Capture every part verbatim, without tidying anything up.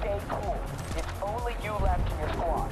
Stay cool. It's only you left in your squad.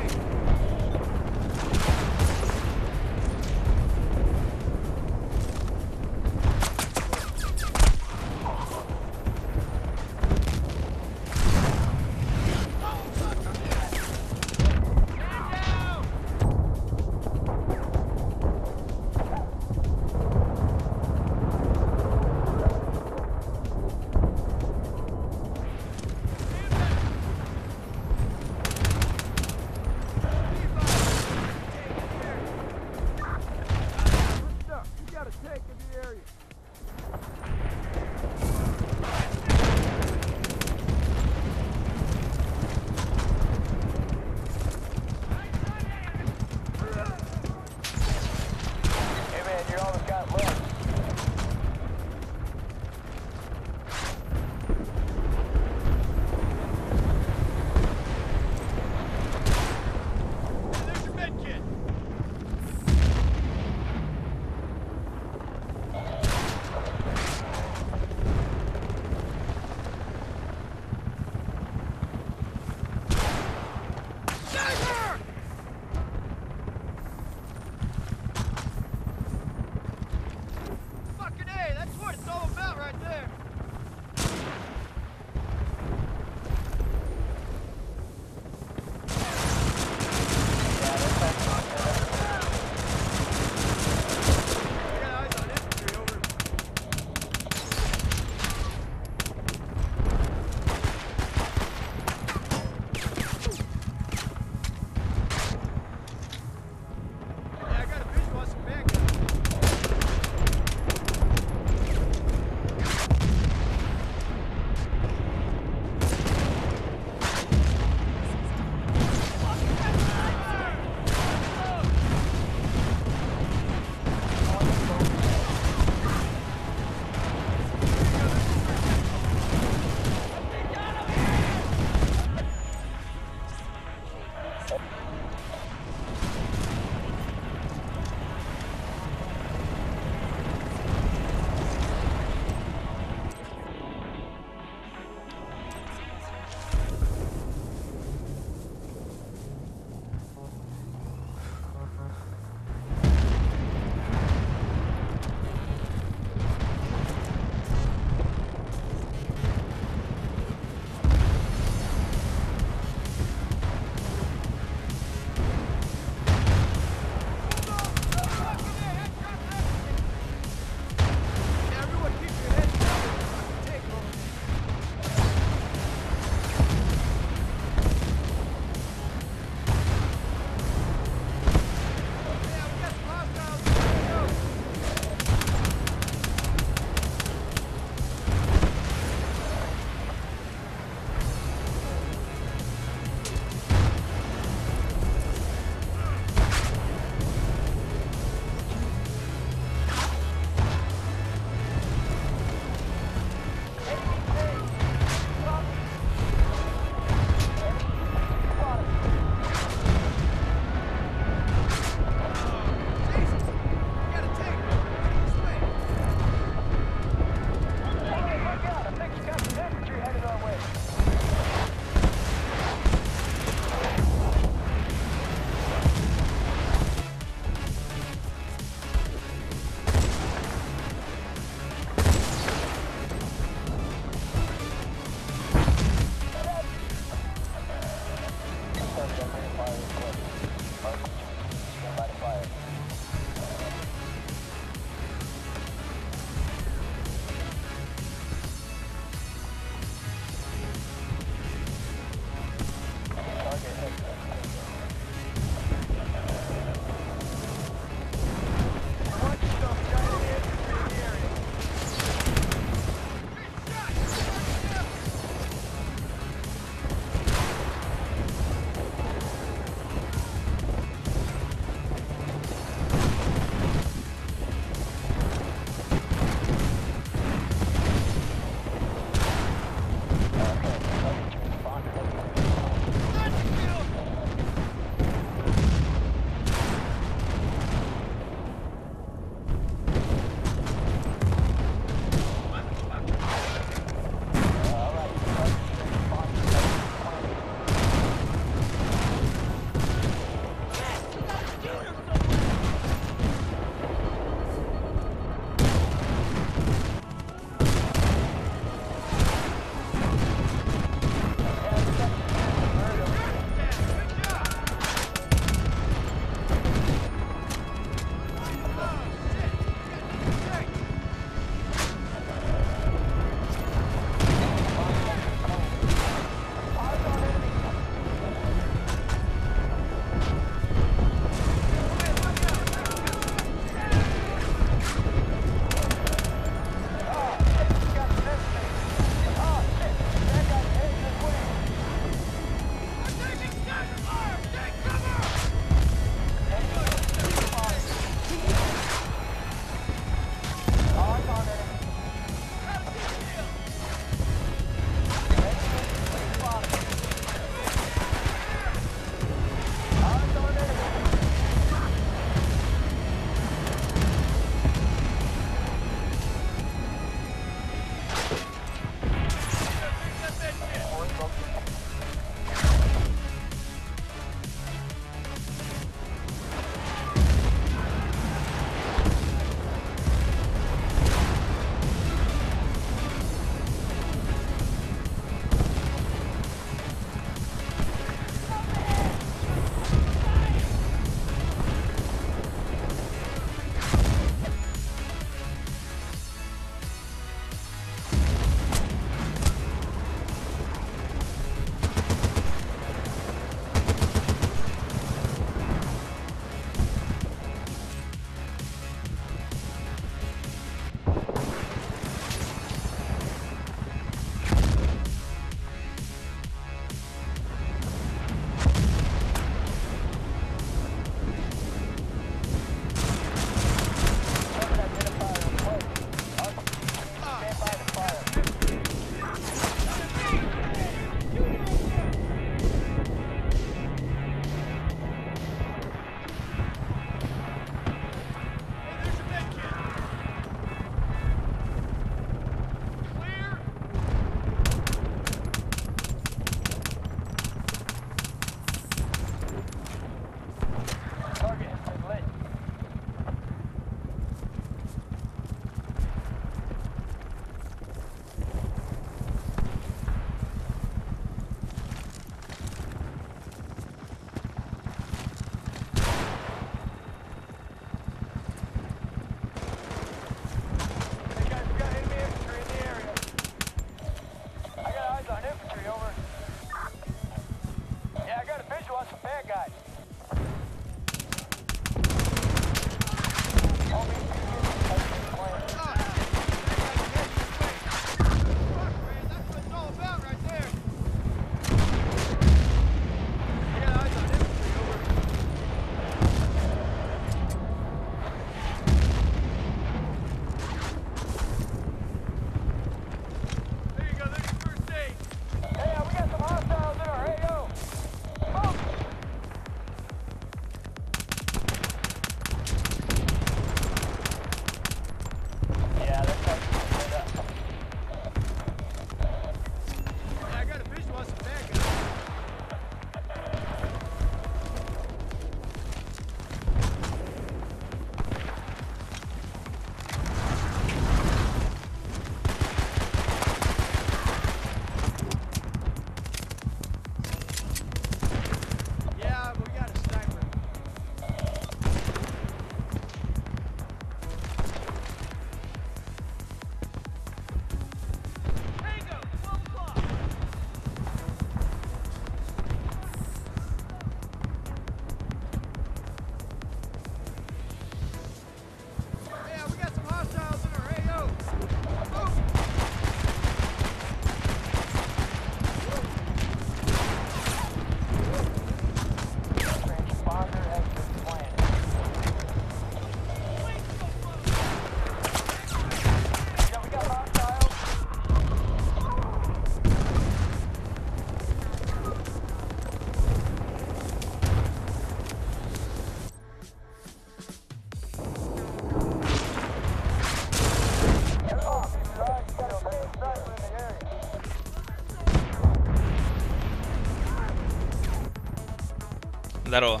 Здорово.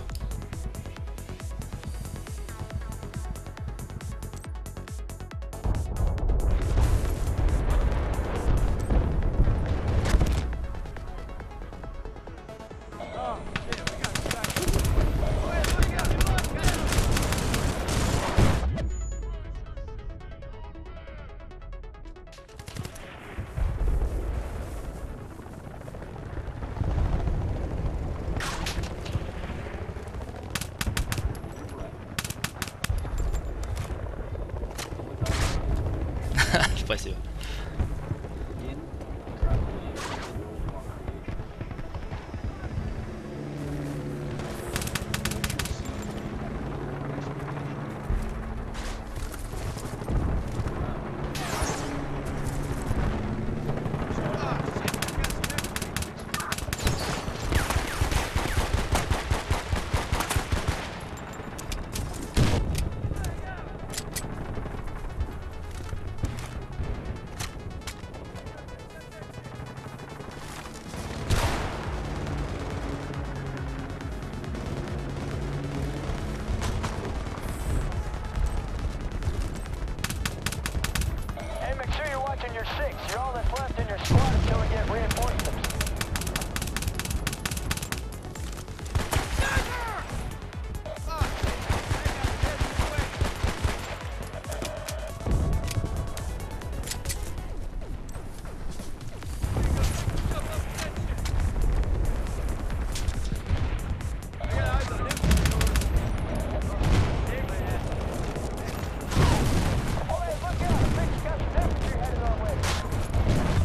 Спасибо. Hey, make sure you're watching your six. You're all that's left in your squad until we get reinforcements. Oh, hey, look out! I think you got some infantry headed our way.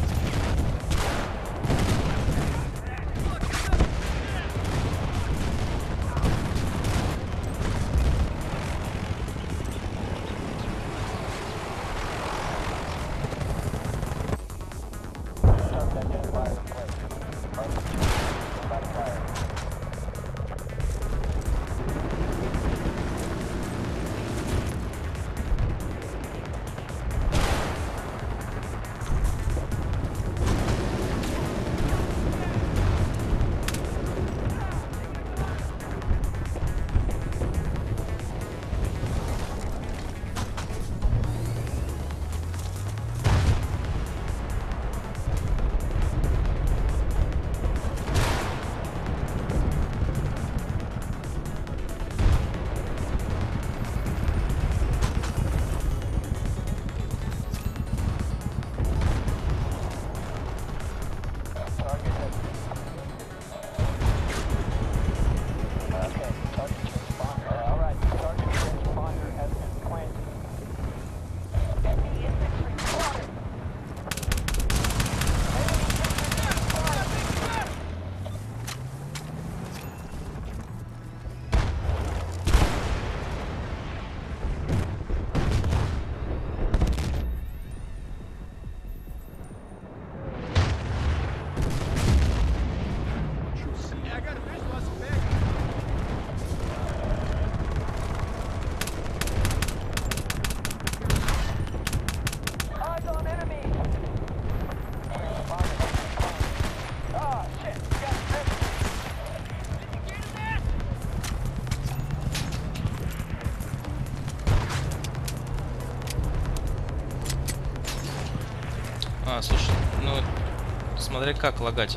А, слушай, ну, смотри как лагать.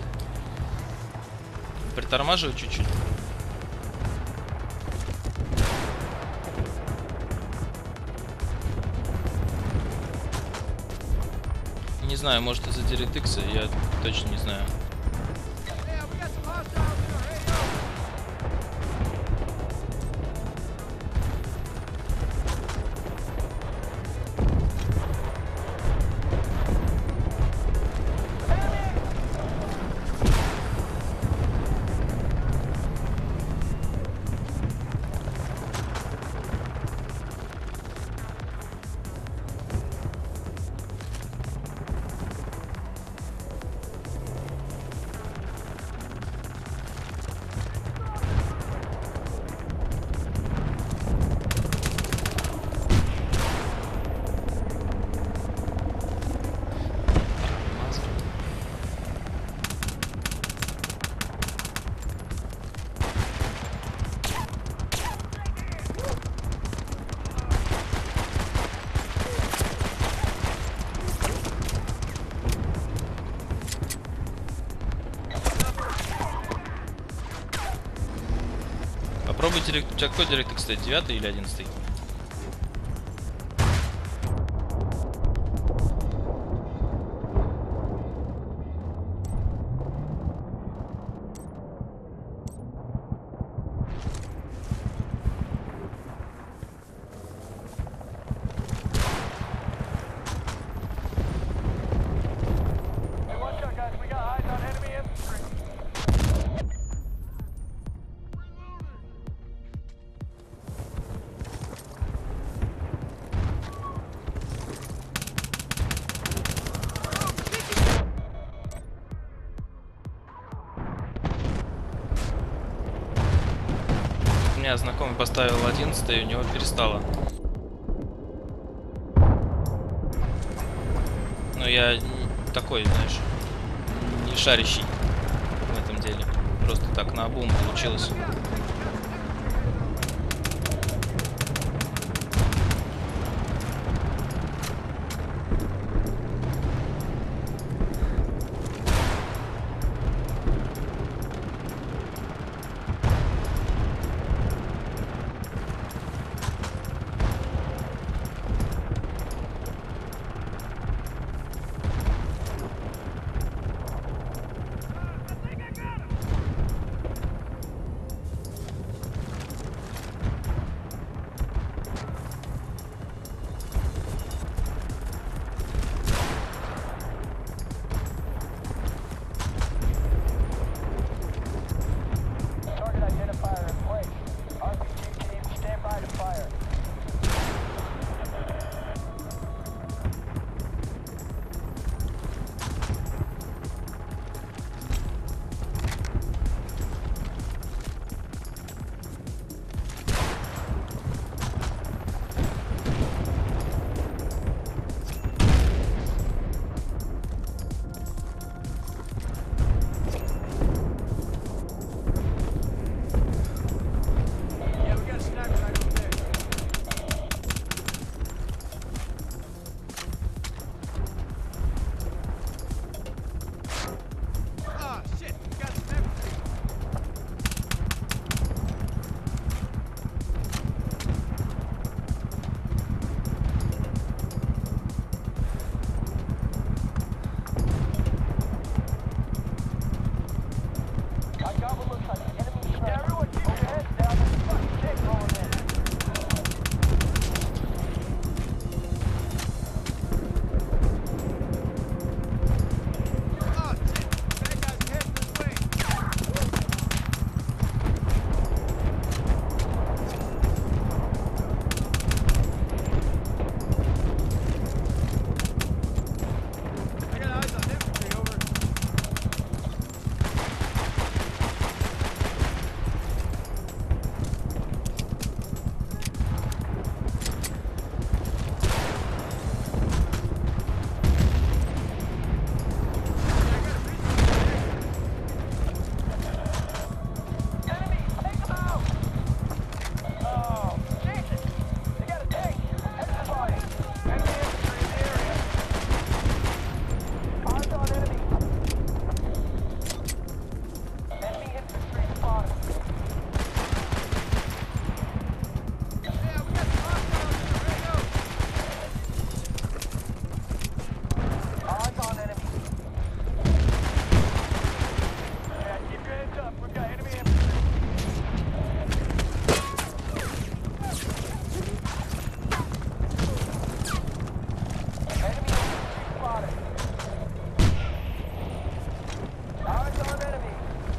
Притормаживай чуть-чуть. Не знаю, может из-за DirectX, я точно не знаю. Попробуй директ. У тебя какой директ стоит? Девятый или одиннадцатый? Hey, watch out, guys. We got eyes on enemy infantry. У меня знакомый поставил одиннадцатый, и у него перестало. Но я н- такой, знаешь, не шарящий в этом деле. Просто так наобум получилось. Target identifier in place. R P G team, stand by to fire. Yeah, we got a sniper right over there. Ah, shit, we got some infantry. I got what looks like an enemy sniper. Yeah, everyone keep your heads down. There's a fucking tank rolling in. Oh, shit. Bad guy's heading this way. I got eyes on infantry, over. Enemy, take them out! Oh, Jesus! They got a tank! Head to the body! Enemy infantry in the area! Eyes on enemy! Enemy infantry spotted! Yeah, we got some hostiles in the radio! Eyes on enemy! Yeah, keep your heads up. We've got enemy infantry. Enemy infantry spotted. Eyes on enemy.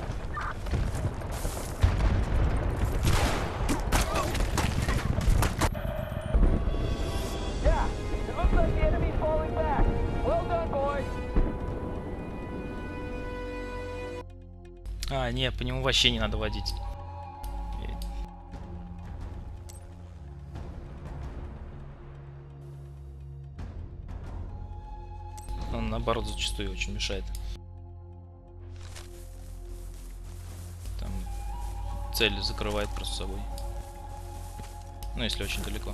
Yeah, it looks like the enemy's falling back. Well done, boys. А, не, по нему вообще не надо водить. Он наоборот зачастую очень мешает. Там цель закрывает просто собой. Ну, если очень далеко.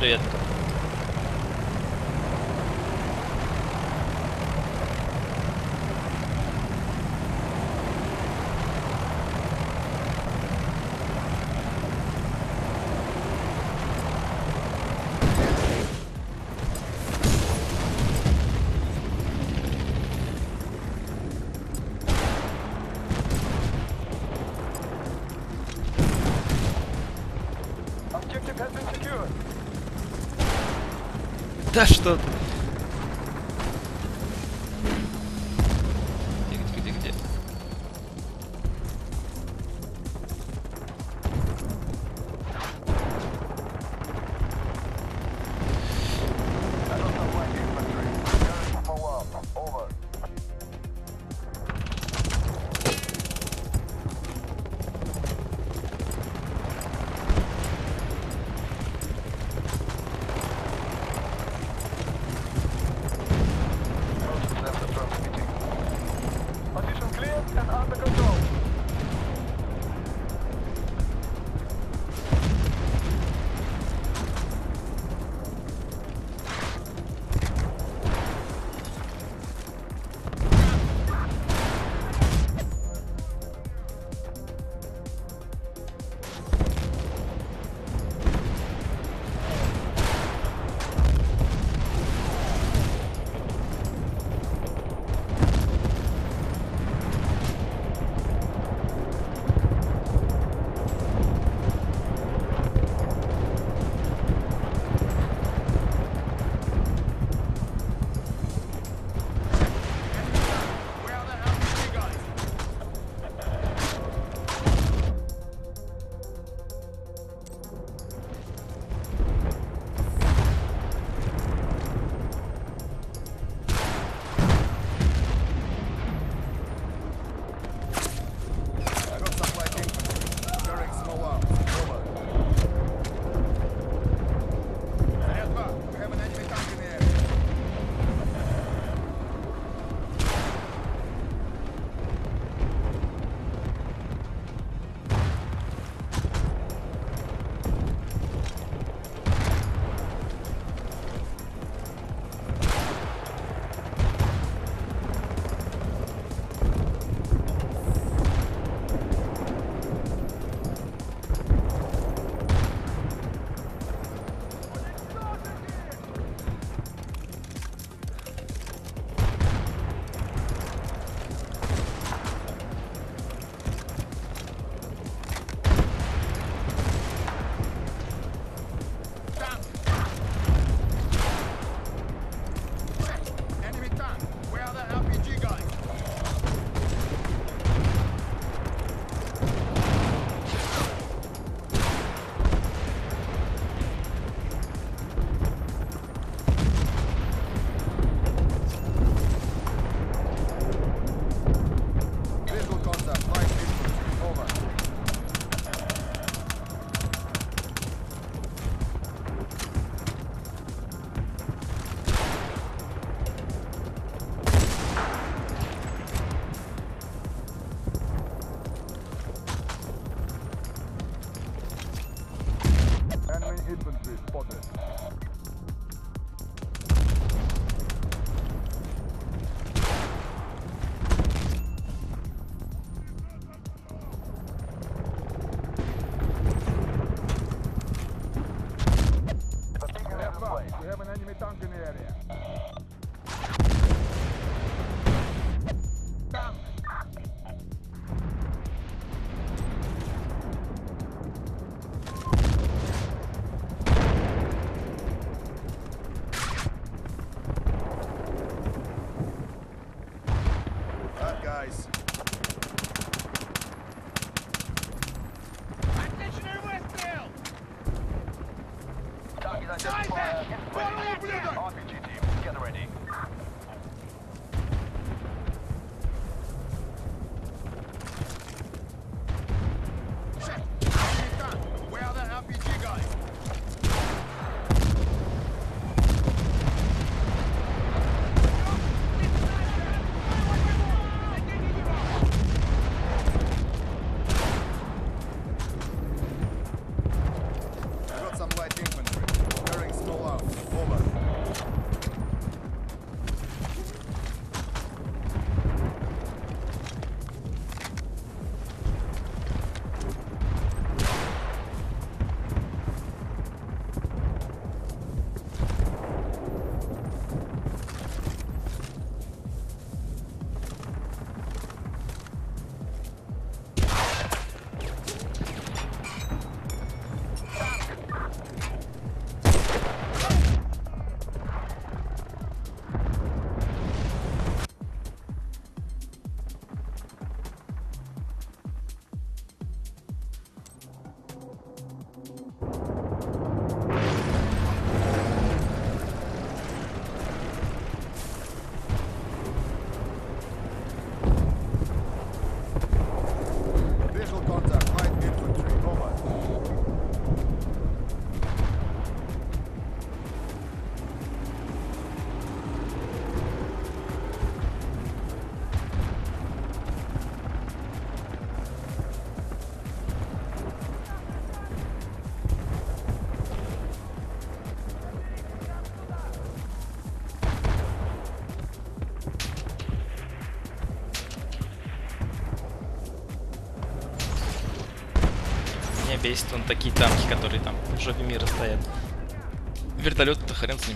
Привет. Objective has been secured. Да что ты? Где, где, где, где? Hostile light infantry. Preparing for follow-up. Over. Sensor transmitting. Position clear and under control. Infantry spotted. We have an enemy tank in the area. Tank. Guys. Отличный выстрел! Target identifier. R P G team, get ready. Where are the R P G guys? Меня бесит вон такие танки, которые там в жопе мира стоят. Вертолет-то хрен с ним.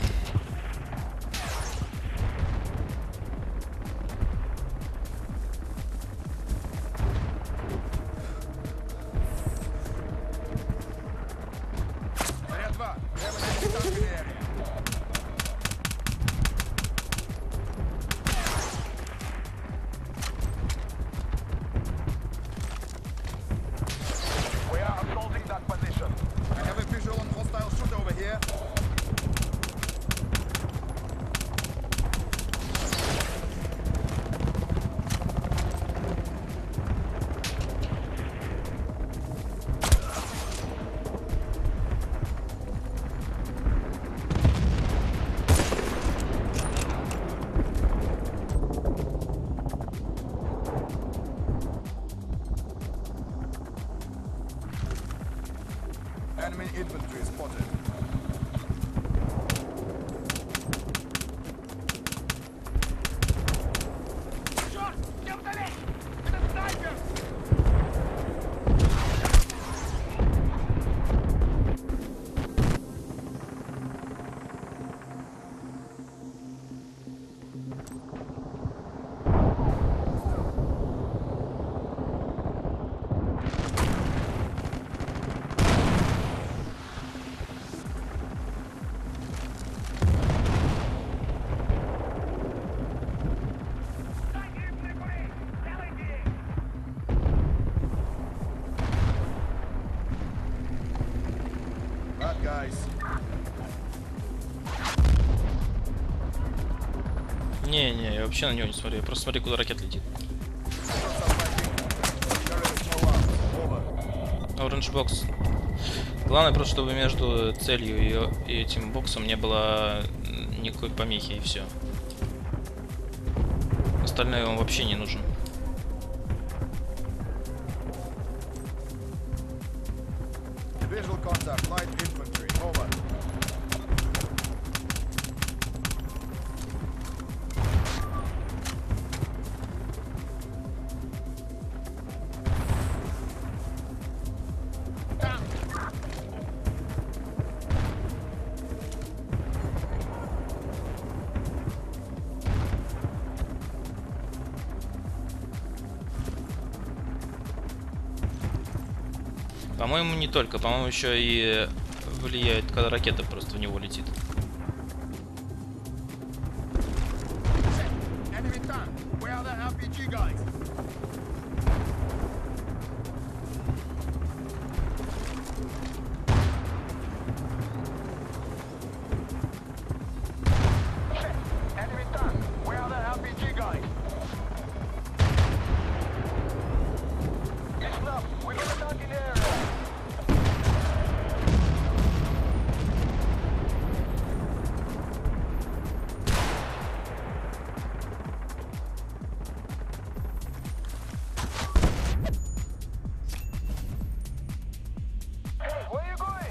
Area два. We have an enemy tank in the area. We are assaulting that position. I have a visual on hostile shoot over here. Enemy infantry spotted. Черт! Я вдали! Это снайпер! Bad guys. Не-не, я вообще на него не смотрю. Я просто смотрю, куда ракета летит. Shots are fighting. Carry the snow out. Over. Orange бокс. Главное просто, чтобы между целью и, и этим боксом не было никакой помехи, и все. Остальное он вообще не нужен. Visual contact. Light infantry. Over. По-моему, не только. По-моему, еще и влияет, когда ракета просто в него летит. Enemy tank. Where are the R P G guys? Shit! Enemy tank! Where are the R P G guys? Listen up! We got a tank in the area! Hey, where are you going?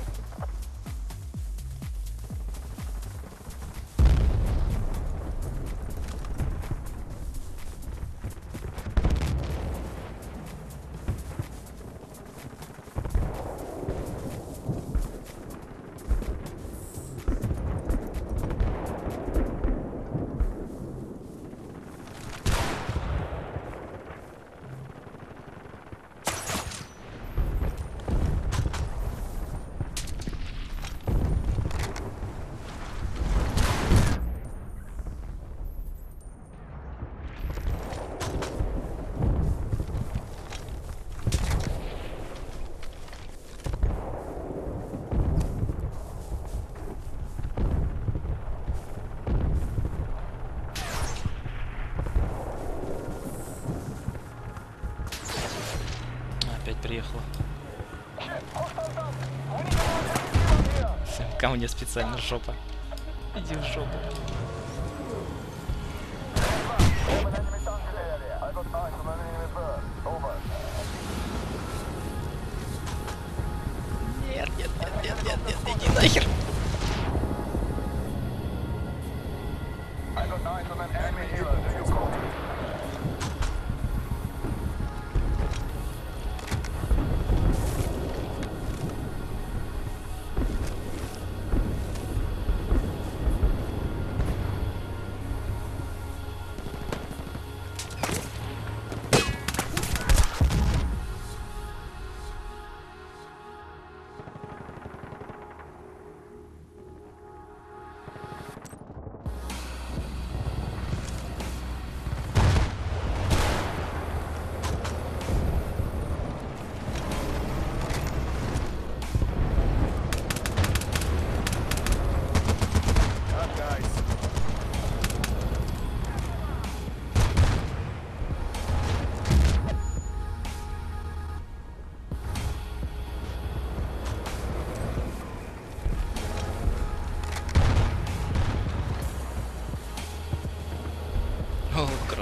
Опять приехала. Shit! Hostile tank! We need to launch a missile here! Ко мне специально жопа. Иди в жопу. We have an enemy tank in the area. I got eyes on an enemy bird. Over. Нет, нет, нет, нет, нет, нет, иди нахер. I got eyes on an enemy healer. Do you copy?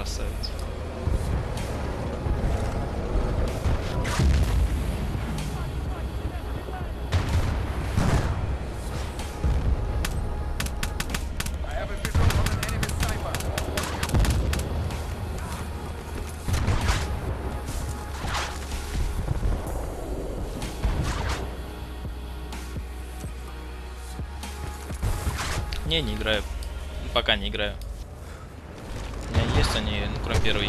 Красавец. I have a visual on an enemy sniper. Не, не играю. Пока не играю. У меня есть они, ну, кроме первой.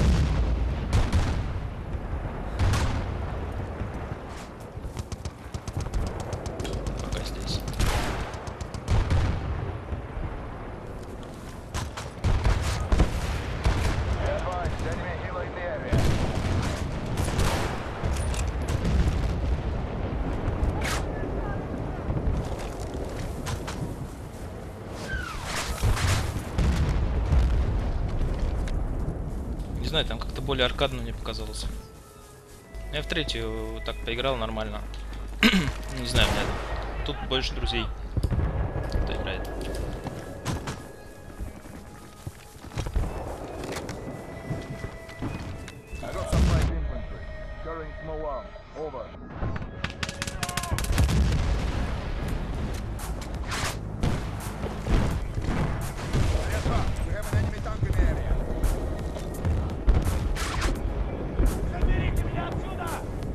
Пока здесь. Be advised, enemy helo in the area. Не знаю, там как-то более аркадно мне показалось. Я в третью так поиграл нормально. Не знаю, у меня тут больше друзей, кто играет. I got some light infantry. Carrying small arms. Over. Alpha, we have an enemy tank in the area. Заберите меня отсюда!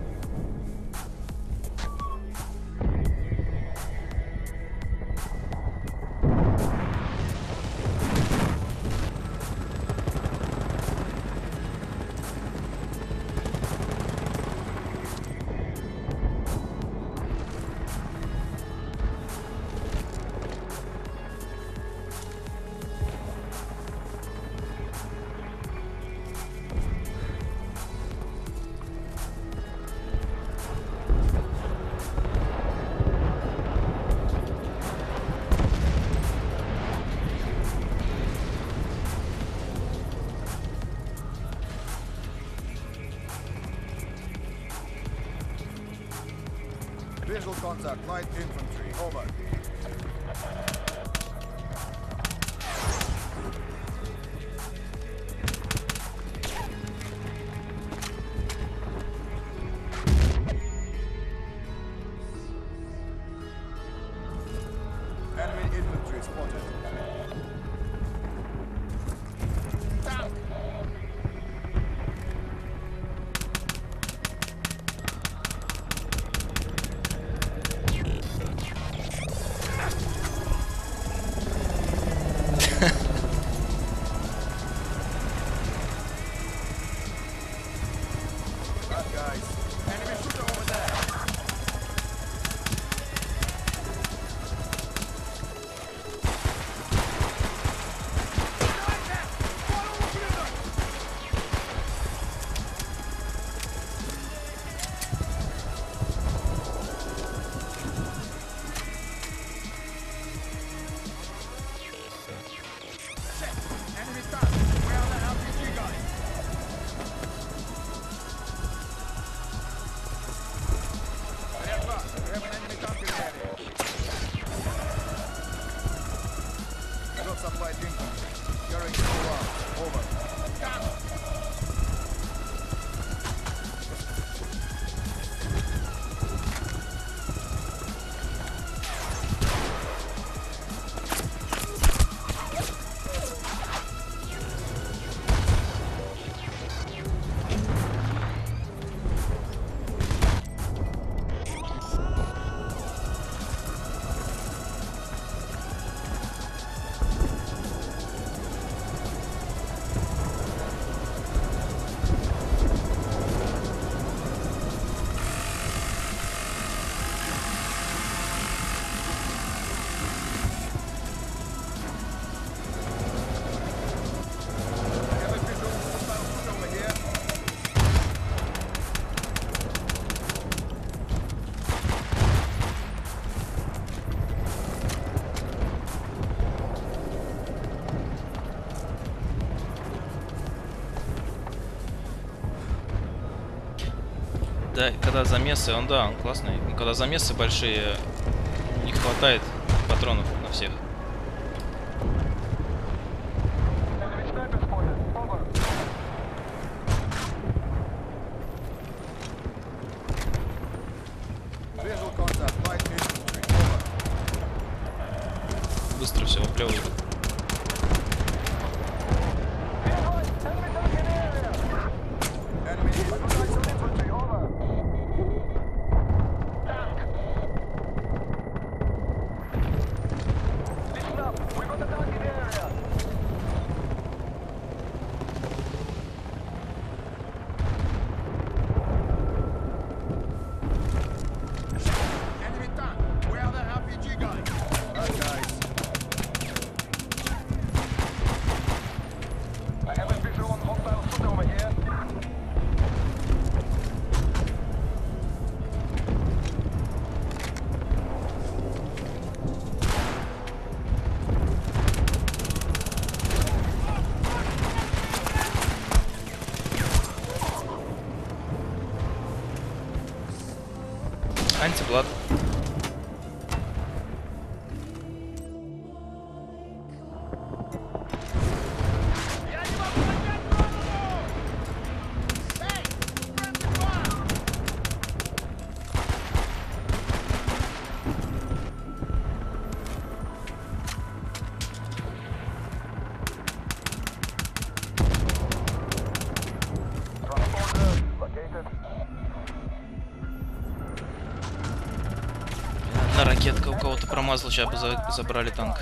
Visual contact, light infantry. Over. Enemy infantry spotted. Tank! Right, guys. Enemy shooter over there. Enemy tank. Where are the R P G guys? Alpha, we have an enemy tank in the area. I got some light infantry. Carrying small arms. Over. Tank! I have a visual hostile shooter over here. Да, когда замесы, он да, он классный. Когда замесы большие, не хватает патронов на всех. Enemy sniper spotted. Over. Антиблад. Я не могу поднять голову! Эй, friendly fire! Transporter located. Одна ракетка у кого-то промазала, сейчас бы за- забрали танк.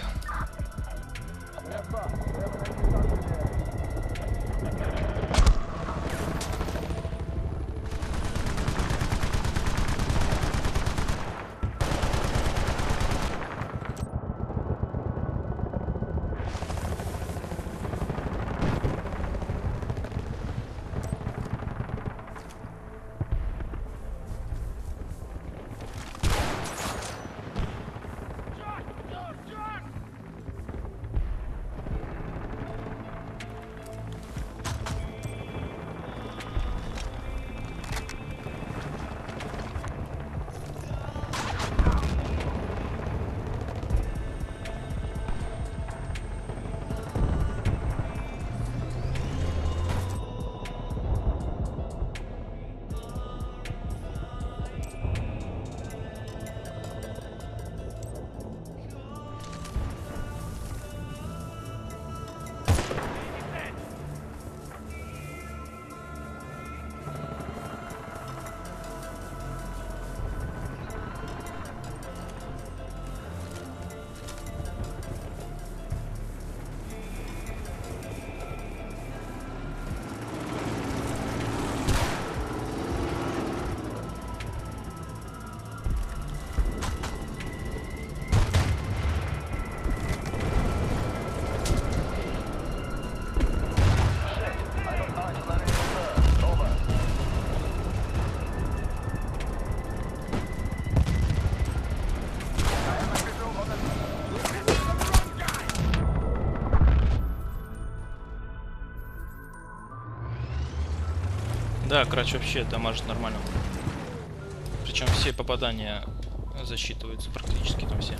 Да, Крач вообще дамажит нормально. Причем все попадания засчитываются, практически там все.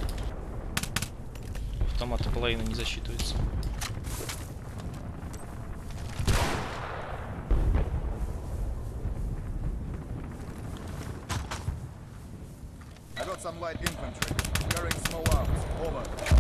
Автомата половина не засчитывается. I got some light infantry. Carrying small arms. Over.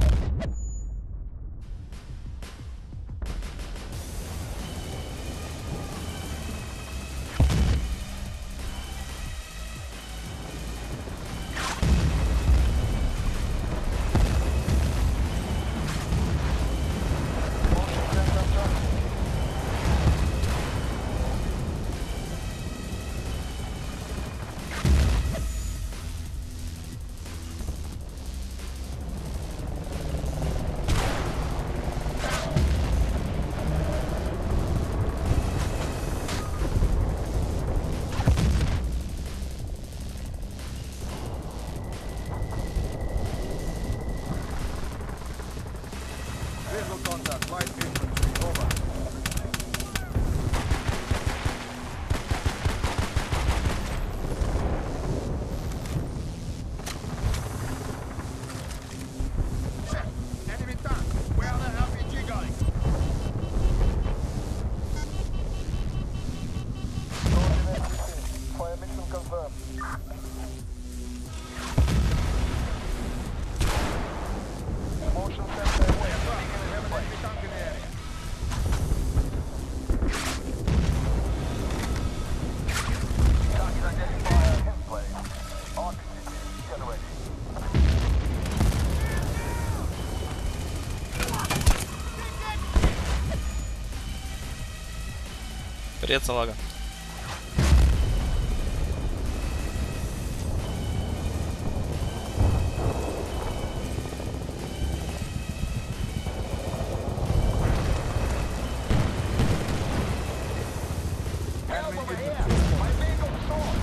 Visual contact. Light infantry. Over. Enemy tank. Where are the R P G going? Fire mission confirmed. Motion sensor away. Enemy tank in the area. Target identifier in place. R P G generating. Привет, салага. Enemy Over infantry. here. My vehicle soared.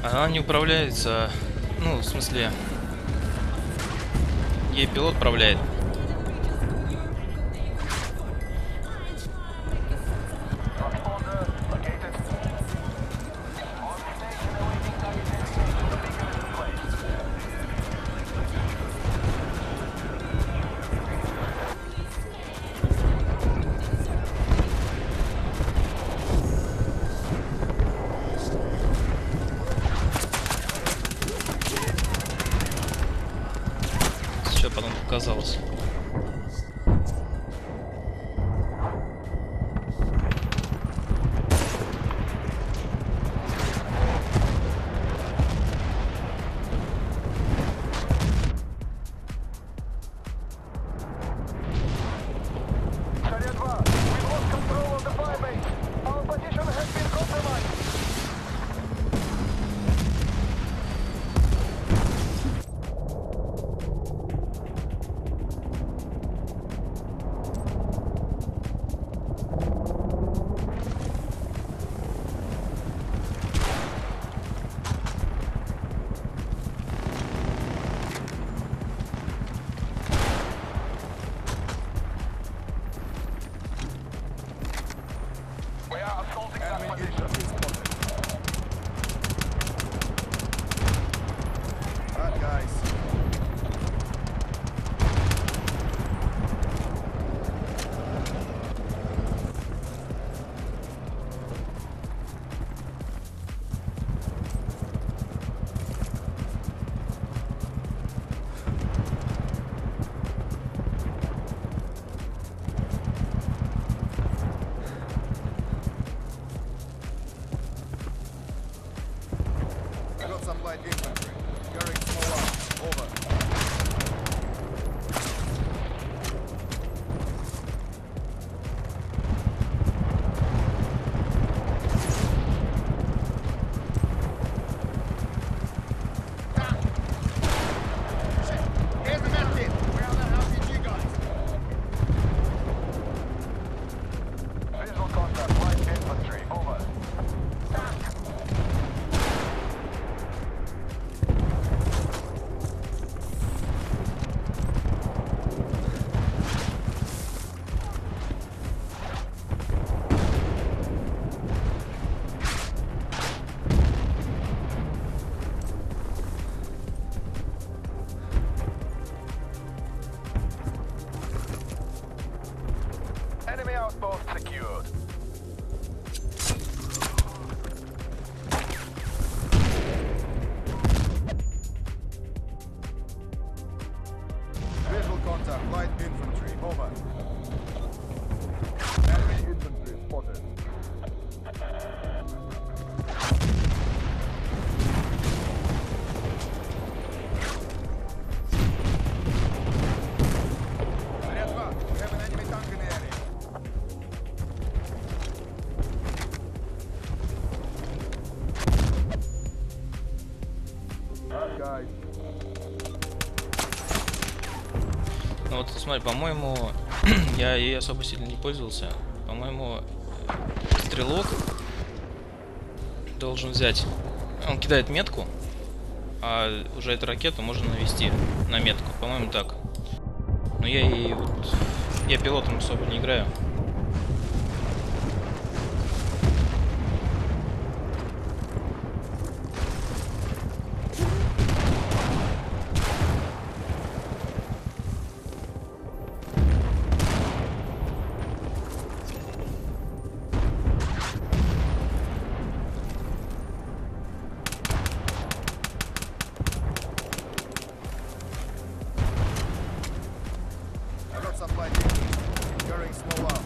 Она не управляется, ну, в смысле, ей пилот управляет. Transponder located. On station awaiting target entry. The beacon is in place. Что потом показалось. Sharia two, we've lost control of the firebase. Our position has been compromised. We are assaulting that Enemy position. infantry spotted. Bad guys. I got some light infantry. Carrying small arms. Over. Here's the med kit. We are the R P G guys. Visual contact, light infantry. Over. Enemy outpost secured. Visual contact. Light infantry. Over. Enemy infantry spotted. Sharia two, we have an enemy tank in the area. Bad guys. Ну вот, смотри, по-моему, я ей особо сильно не пользовался. По-моему, стрелок должен взять... Он кидает метку, а уже эту ракету можно навести на метку. По-моему, так. Но я и вот... Я пилотом особо не играю. I got some light infantry. Carrying small arms.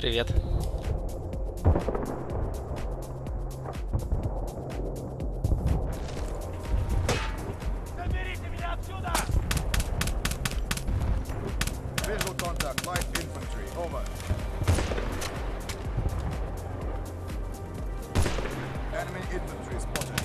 Привет. Заберите меня отсюда! Visual contact, light infantry. Over. Enemy infantry spotted.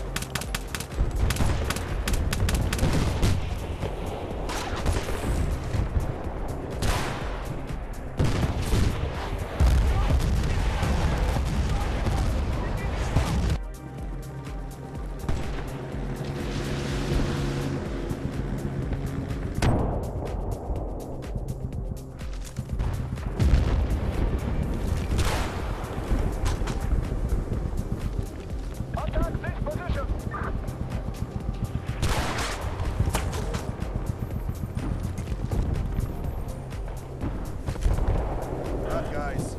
Attack this position! Bad guys.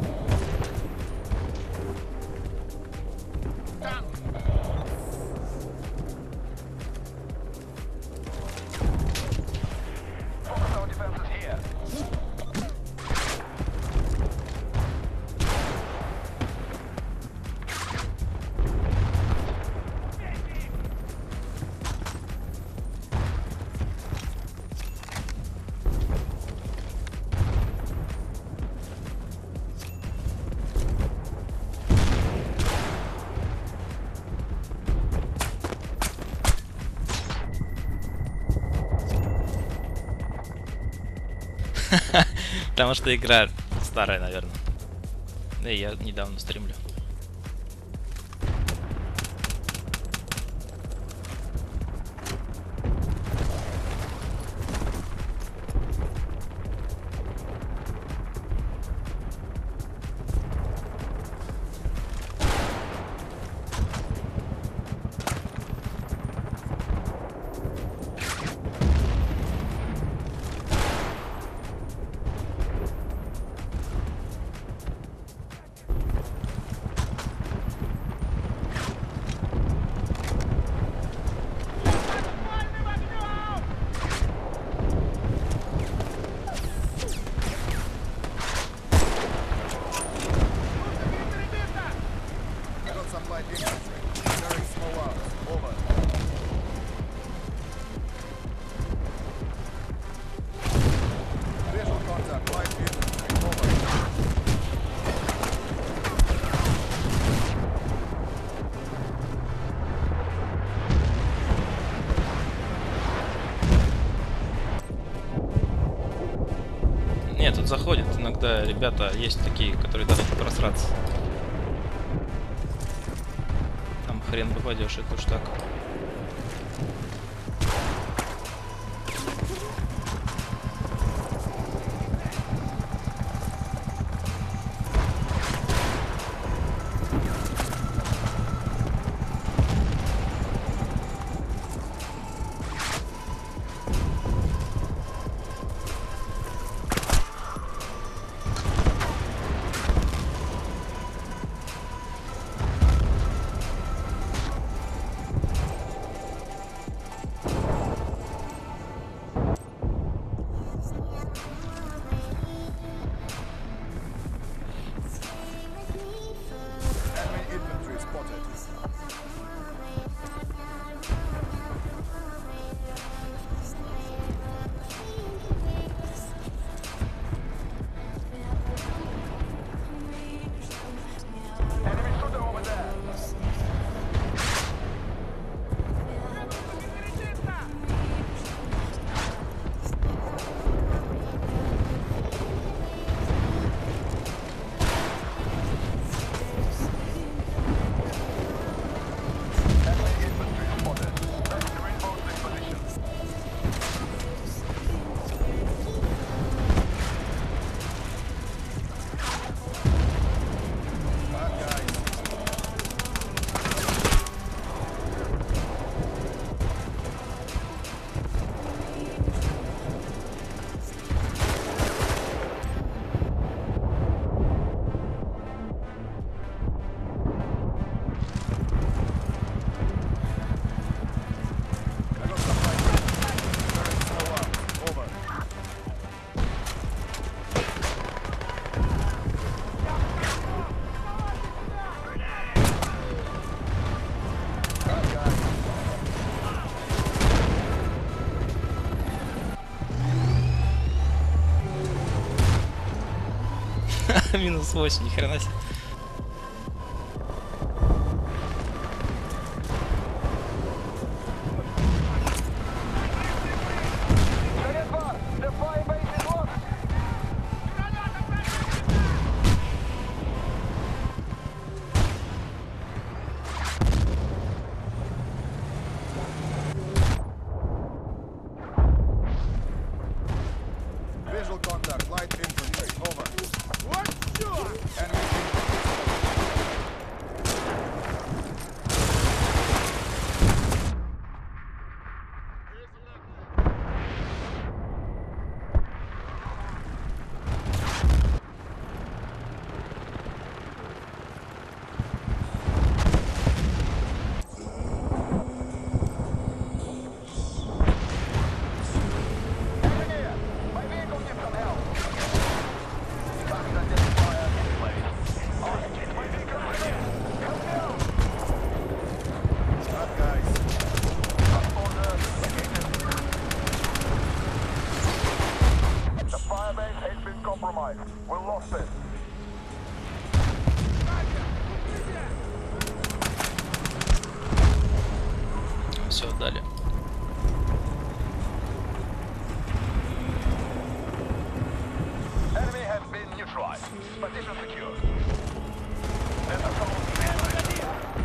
Focus our defenses here. Потому что игра старая, наверное. Да и я недавно стримлю. I got some light infantry. Carrying small arms. Over. Visual contact, light infantry. Over. Нет, тут заходят иногда ребята, есть такие, которые дадут просраться. Там хрен попадешь, это уж так. Минус восемь, ни хрена себе. Зарядва! The fire base is lost! Visual contact, light infantry. Over. What? Enemy infantry. Engineer! My vehicle needs some help! Tracks identifier in place. Oh, it's my vehicle right here! Help me out! Stop, guys. Transponder located. The firebase has been compromised. We lost it. Все, дали. Enemy has been neutralized. Position secure. Let's assault the enemy.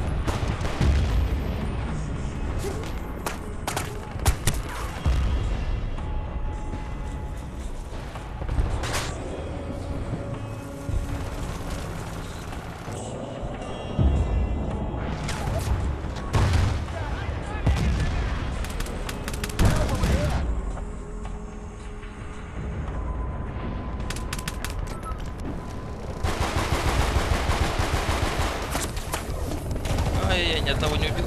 Ай, я ни одного не убил.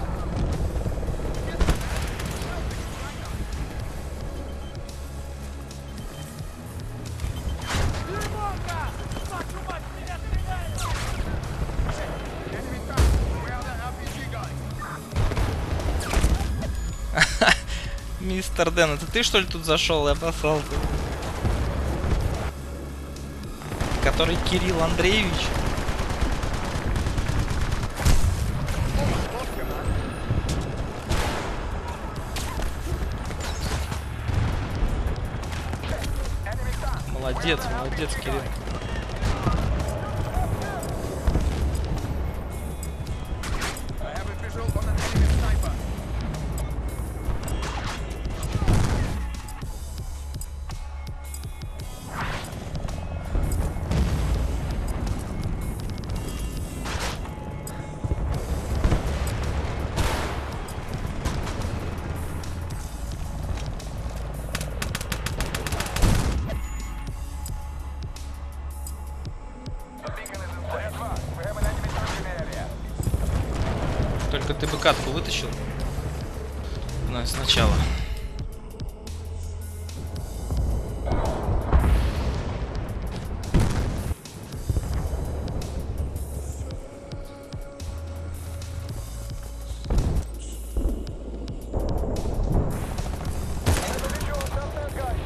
Enemy tank. Where are the R P G guys? Мистер Дэн, это ты что ли тут зашел? Я послал. Который Кирилл Андреевич. Vodka, man. Enemy tank. Молодец, молодец, Кирилл. I have a visual on an enemy sniper. The beacon is in place. We have an enemy tank in the area. Только ты бы катку вытащил. Ну, сначала. There's a visual downstairs, guys.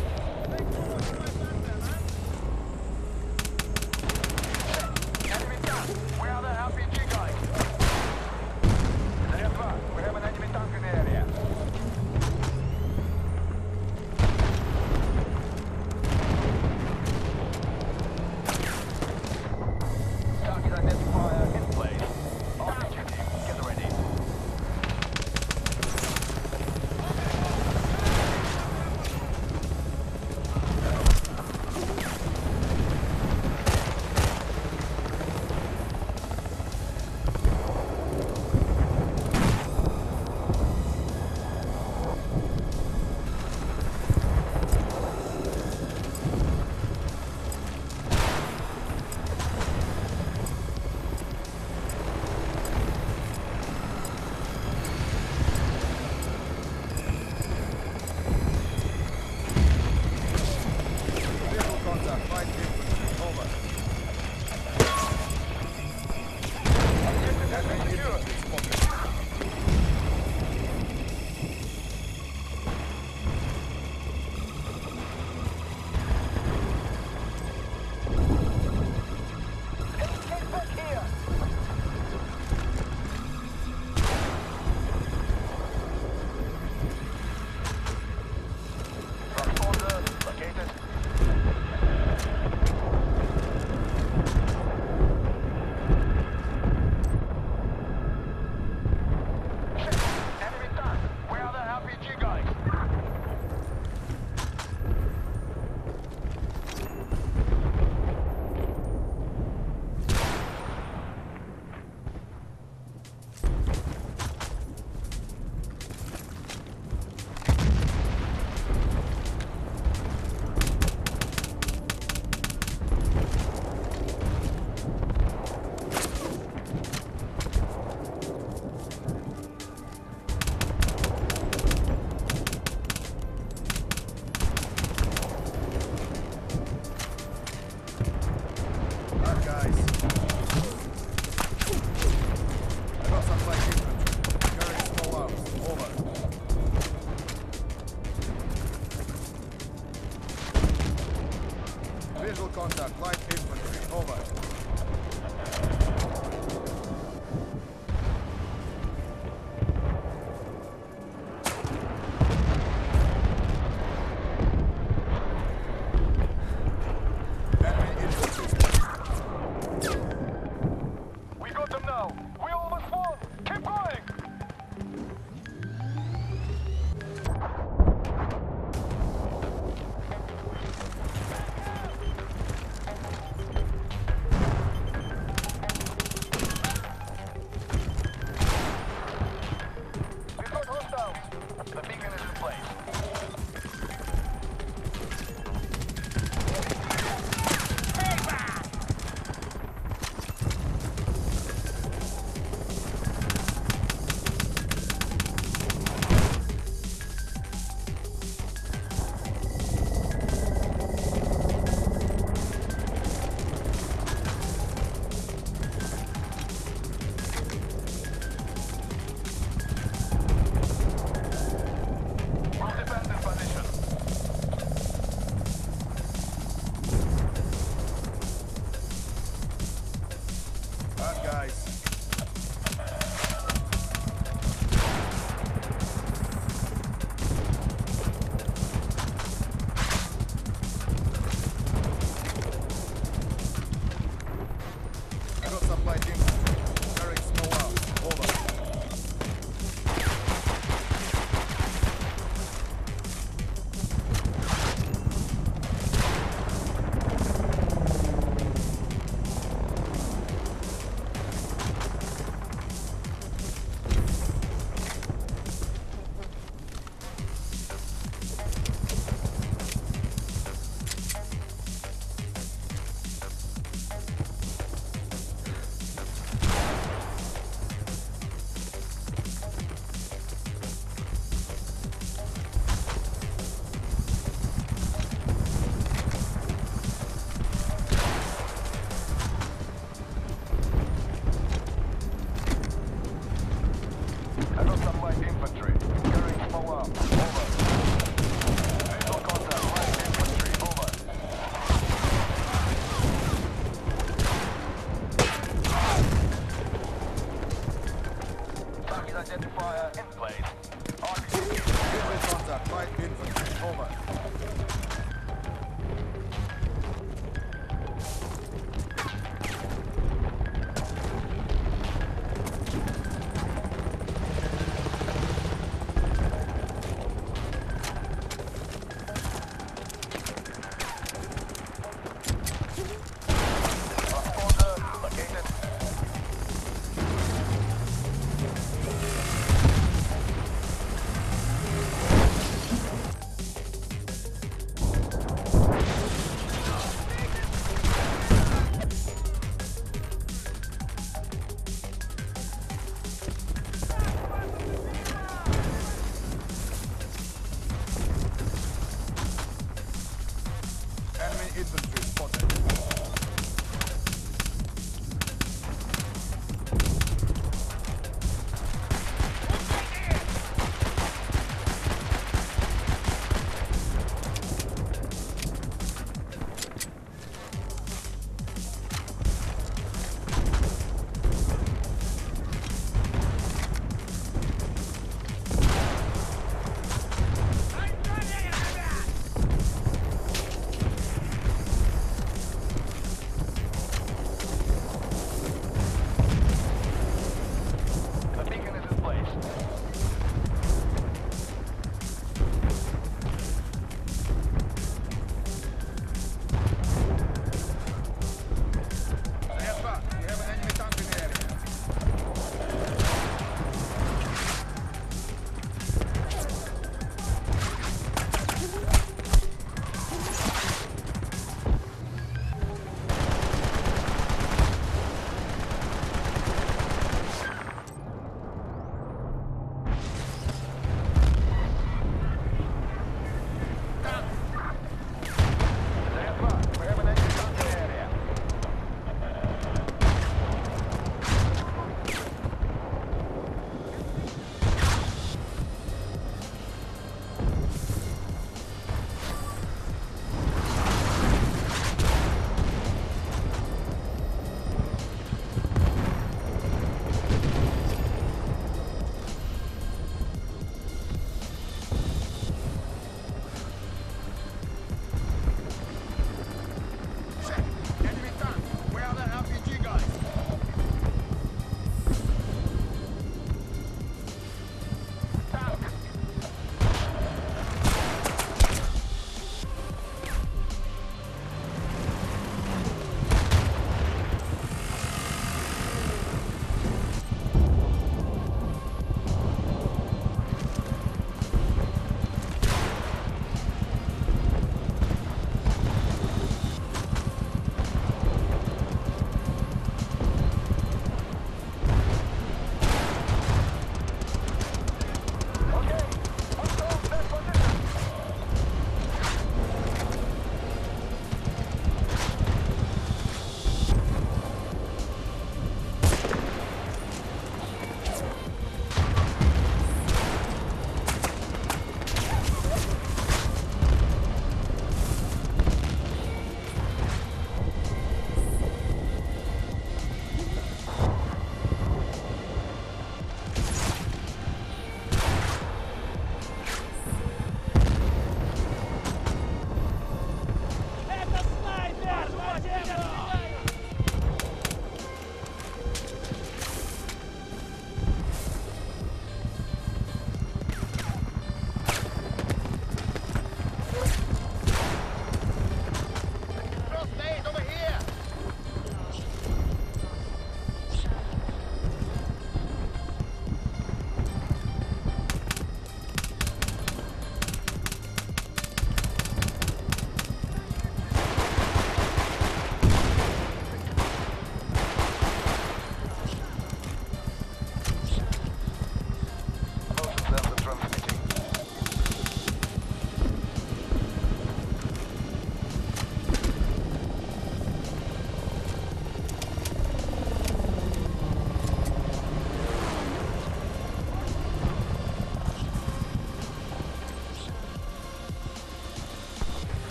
Enemy tank. Where are the R P G guys? Зарядва. We have an enemy tank in the area. infantry. Carrying small arms. Over. Visual contact. Light infantry. Over. Target identifier in place. R P G. Visual contact, light infantry. Over. Transponder located. Enemy infantry spotted. The beacon is in place. Stand back. We have an enemy tank in the area.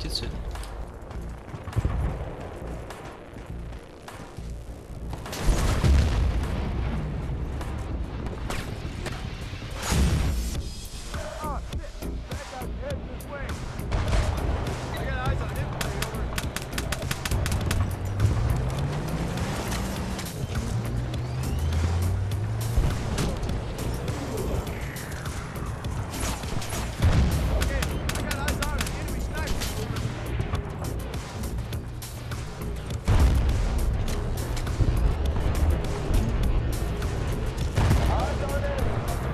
позиции. Oh, shit. Back out, head this way. I got eyes on infantry, over. Okay, I got eyes on it. Enemy snipers, over. Eyes on enemy.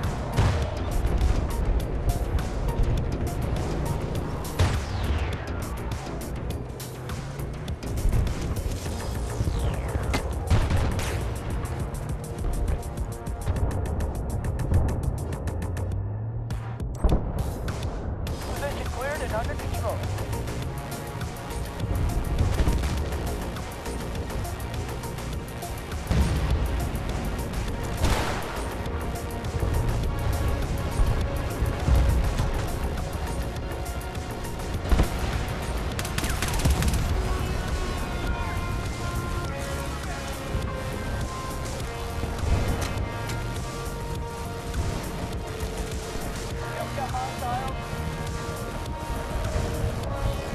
Position cleared and under control. Yeah, we got hostiles.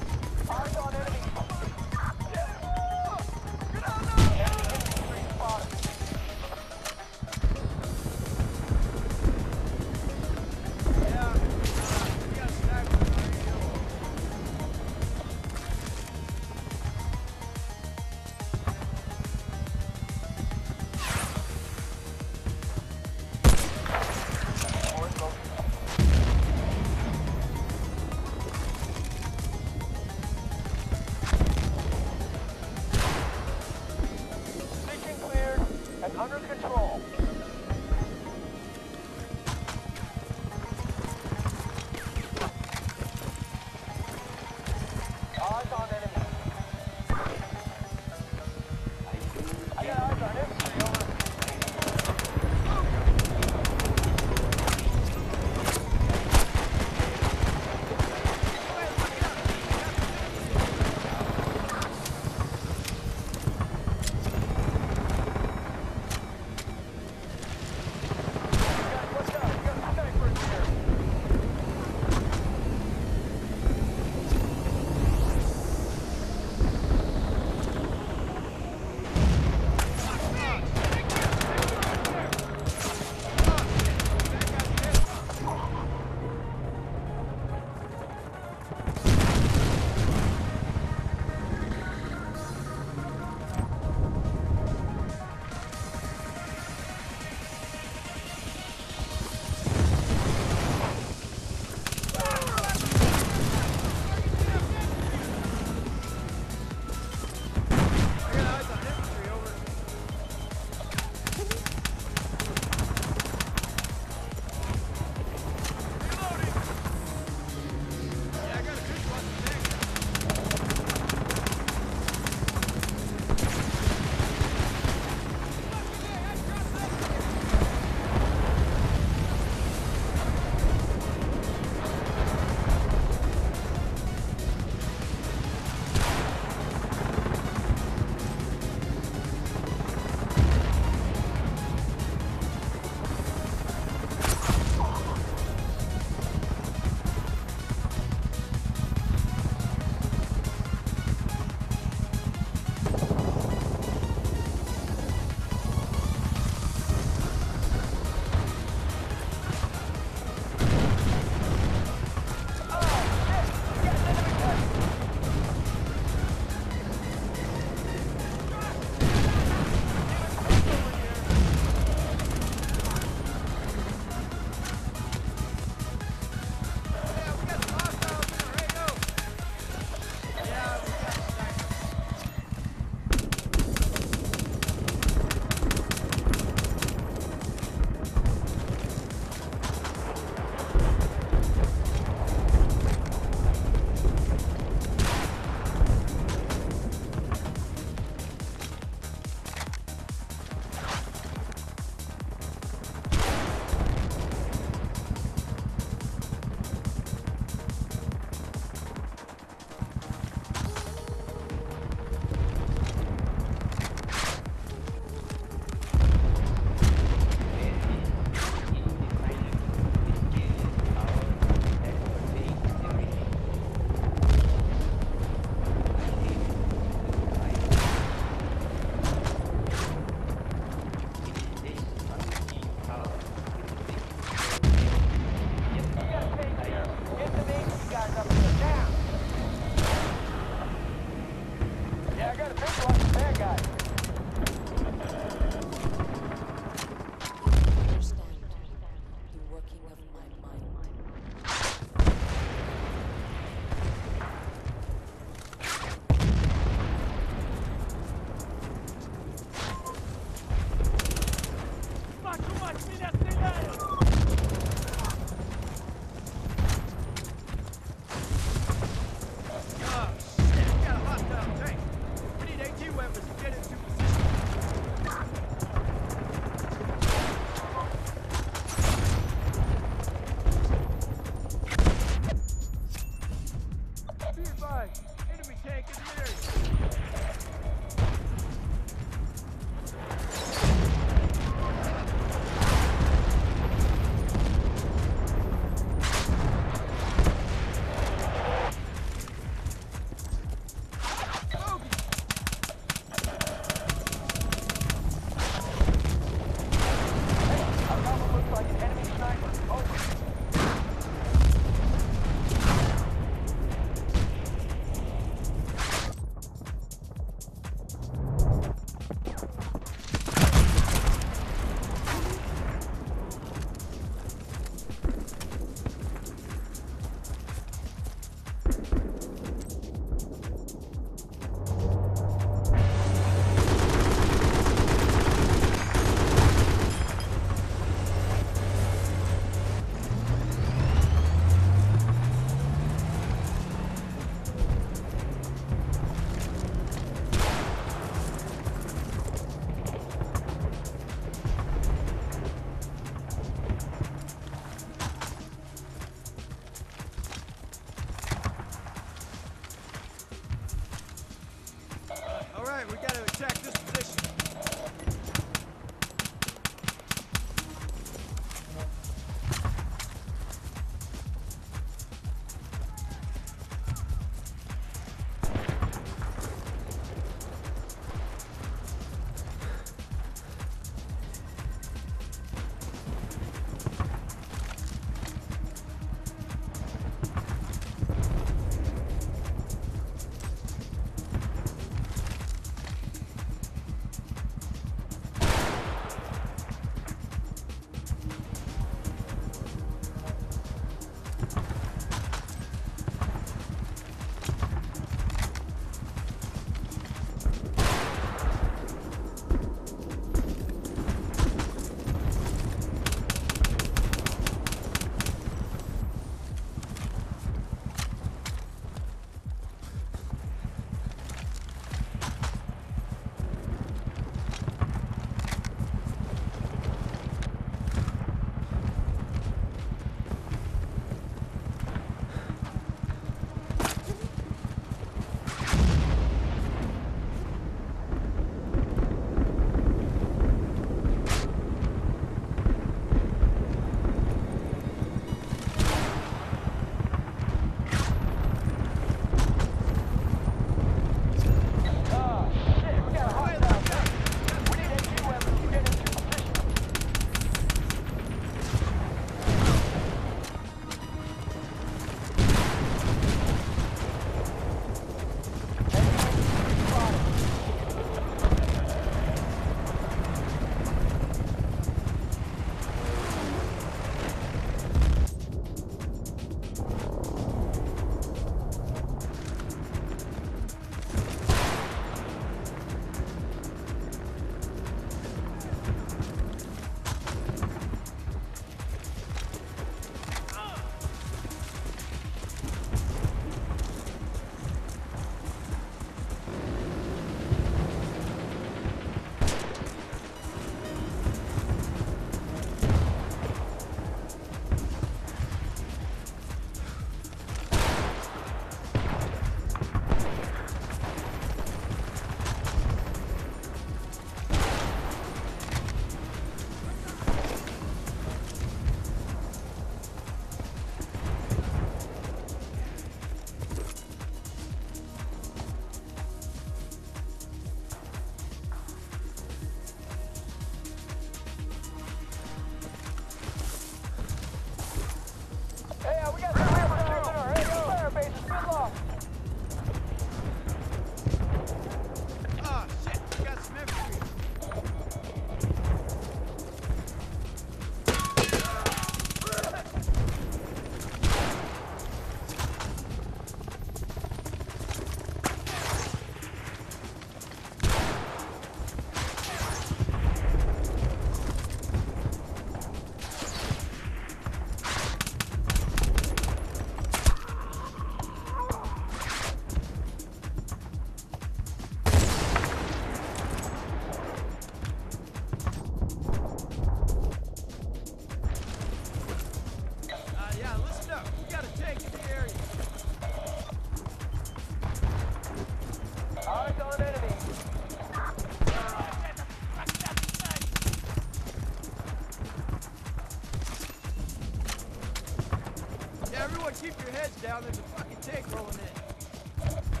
Everyone keep your heads down. There's a fucking tank rolling in.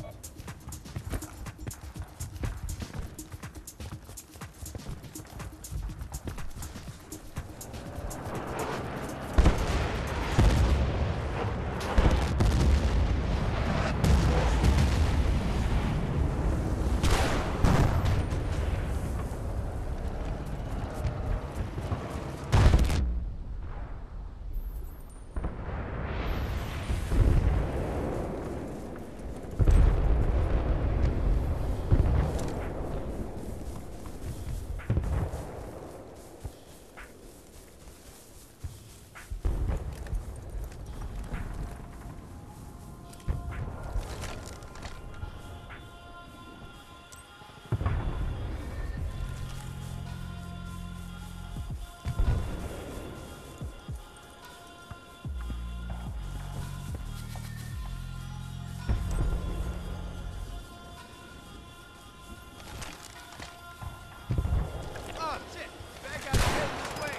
Oh, shit! Bad guys are heading this way.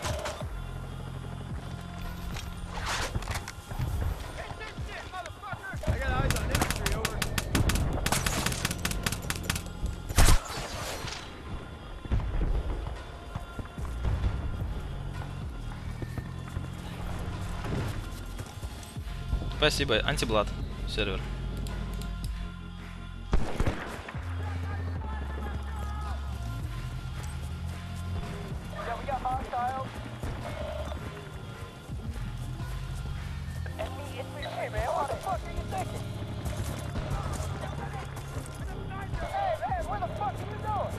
Hit this shit, motherfucker! I got eyes on infantry, over. Спасибо, антиблад сервер. Yeah, we got hostiles. Enemy infantry, man. What the fuck are you thinking? Hey, man, where the fuck are you going?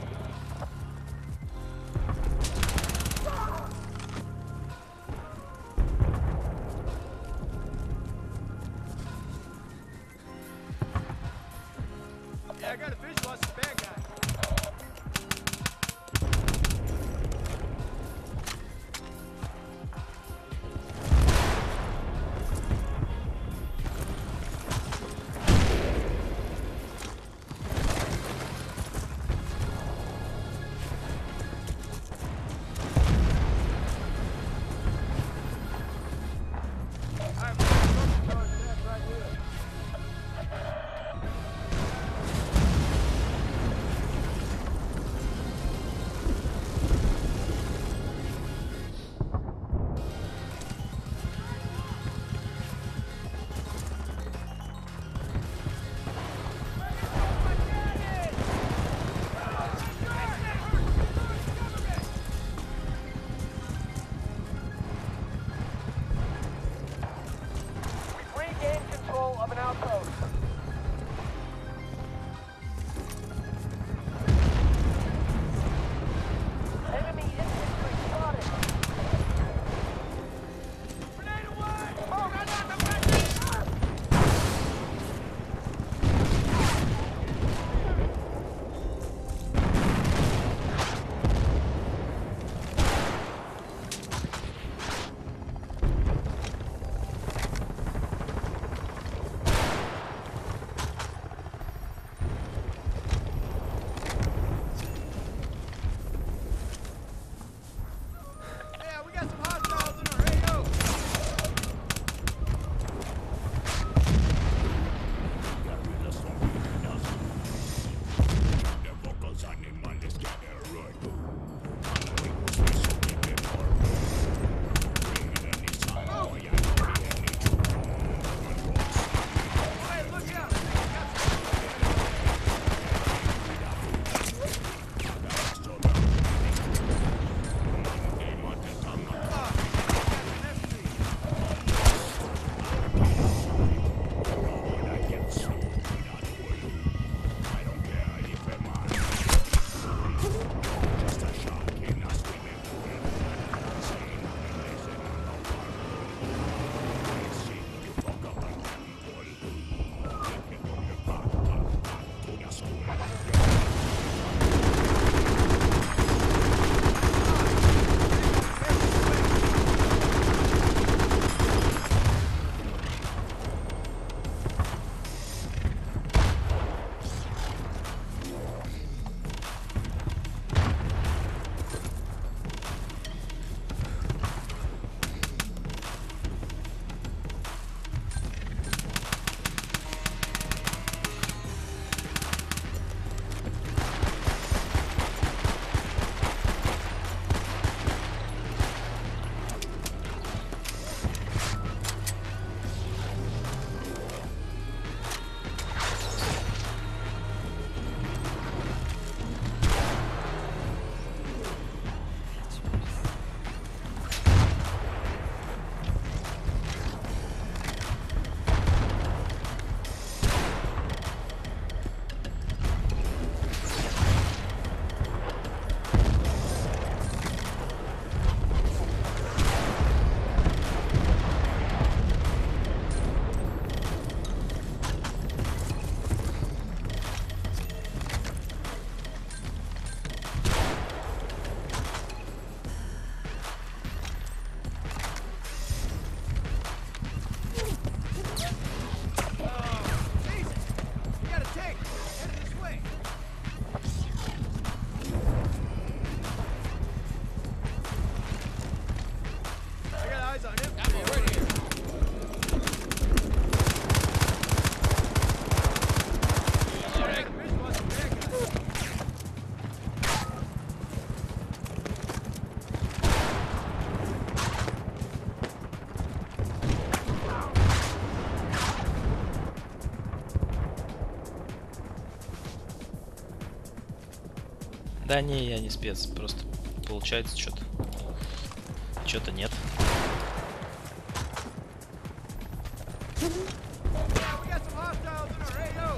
Да не, я не спец, просто получается что-то. Что-то нет. Yeah, we got some hostiles in our A O.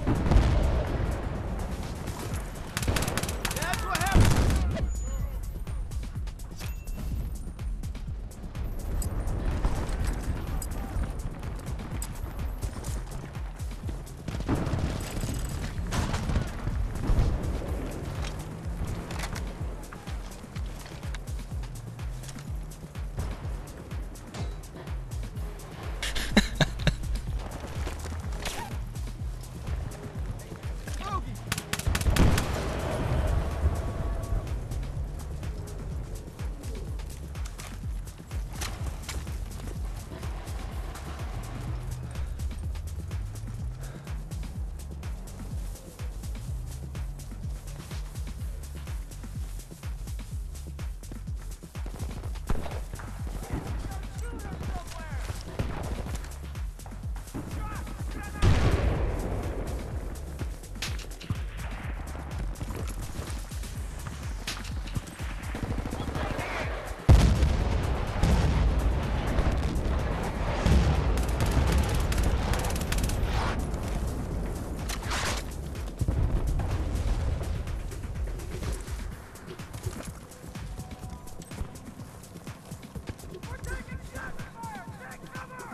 Yeah, that's what happened. Bogey. We're taking shots fire. Take cover.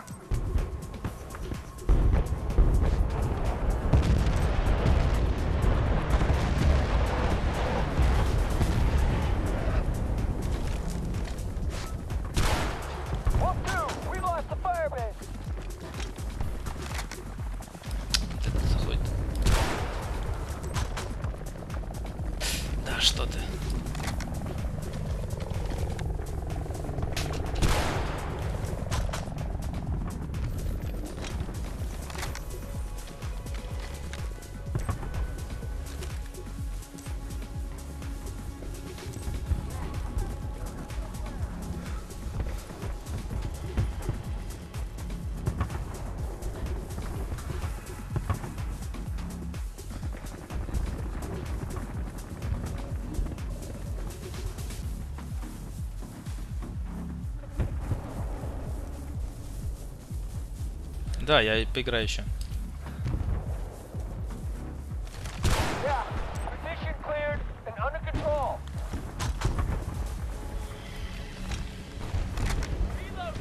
Wolf two, we lost the fire base. Вот это заходит. Да что ты? Да, я поиграю еще. Yeah, position cleared and under control. Reloading.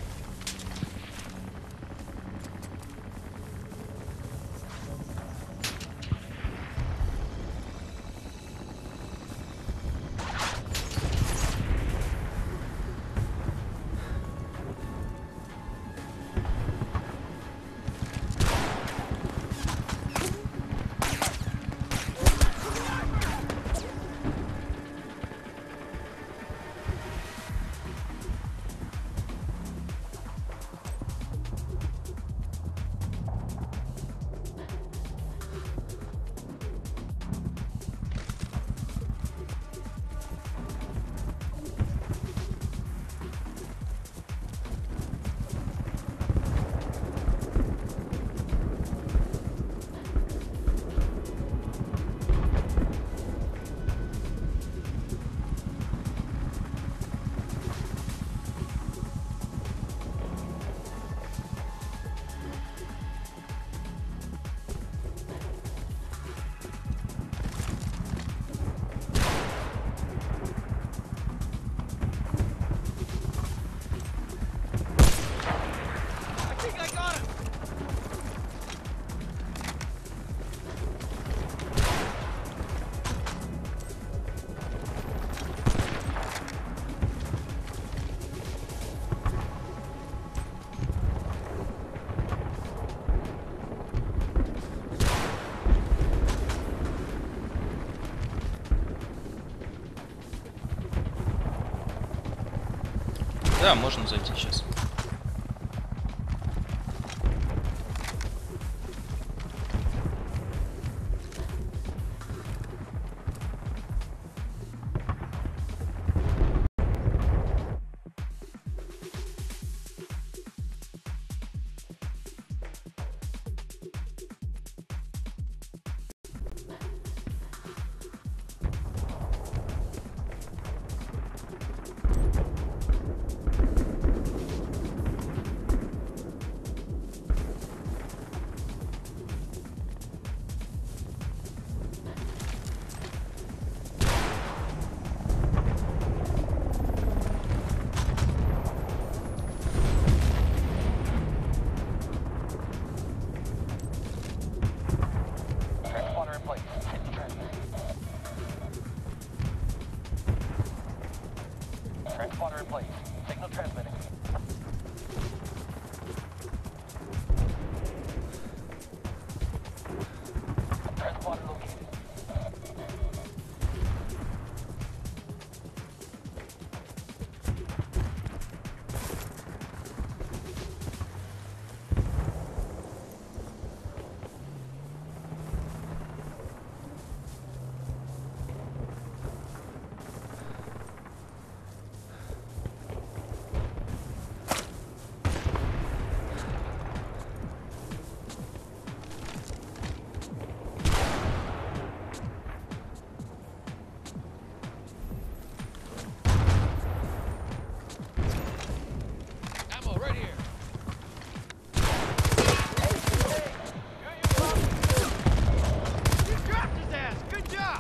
I think I got him. Да, можно зайти сейчас. here. You dropped his ass. Good job.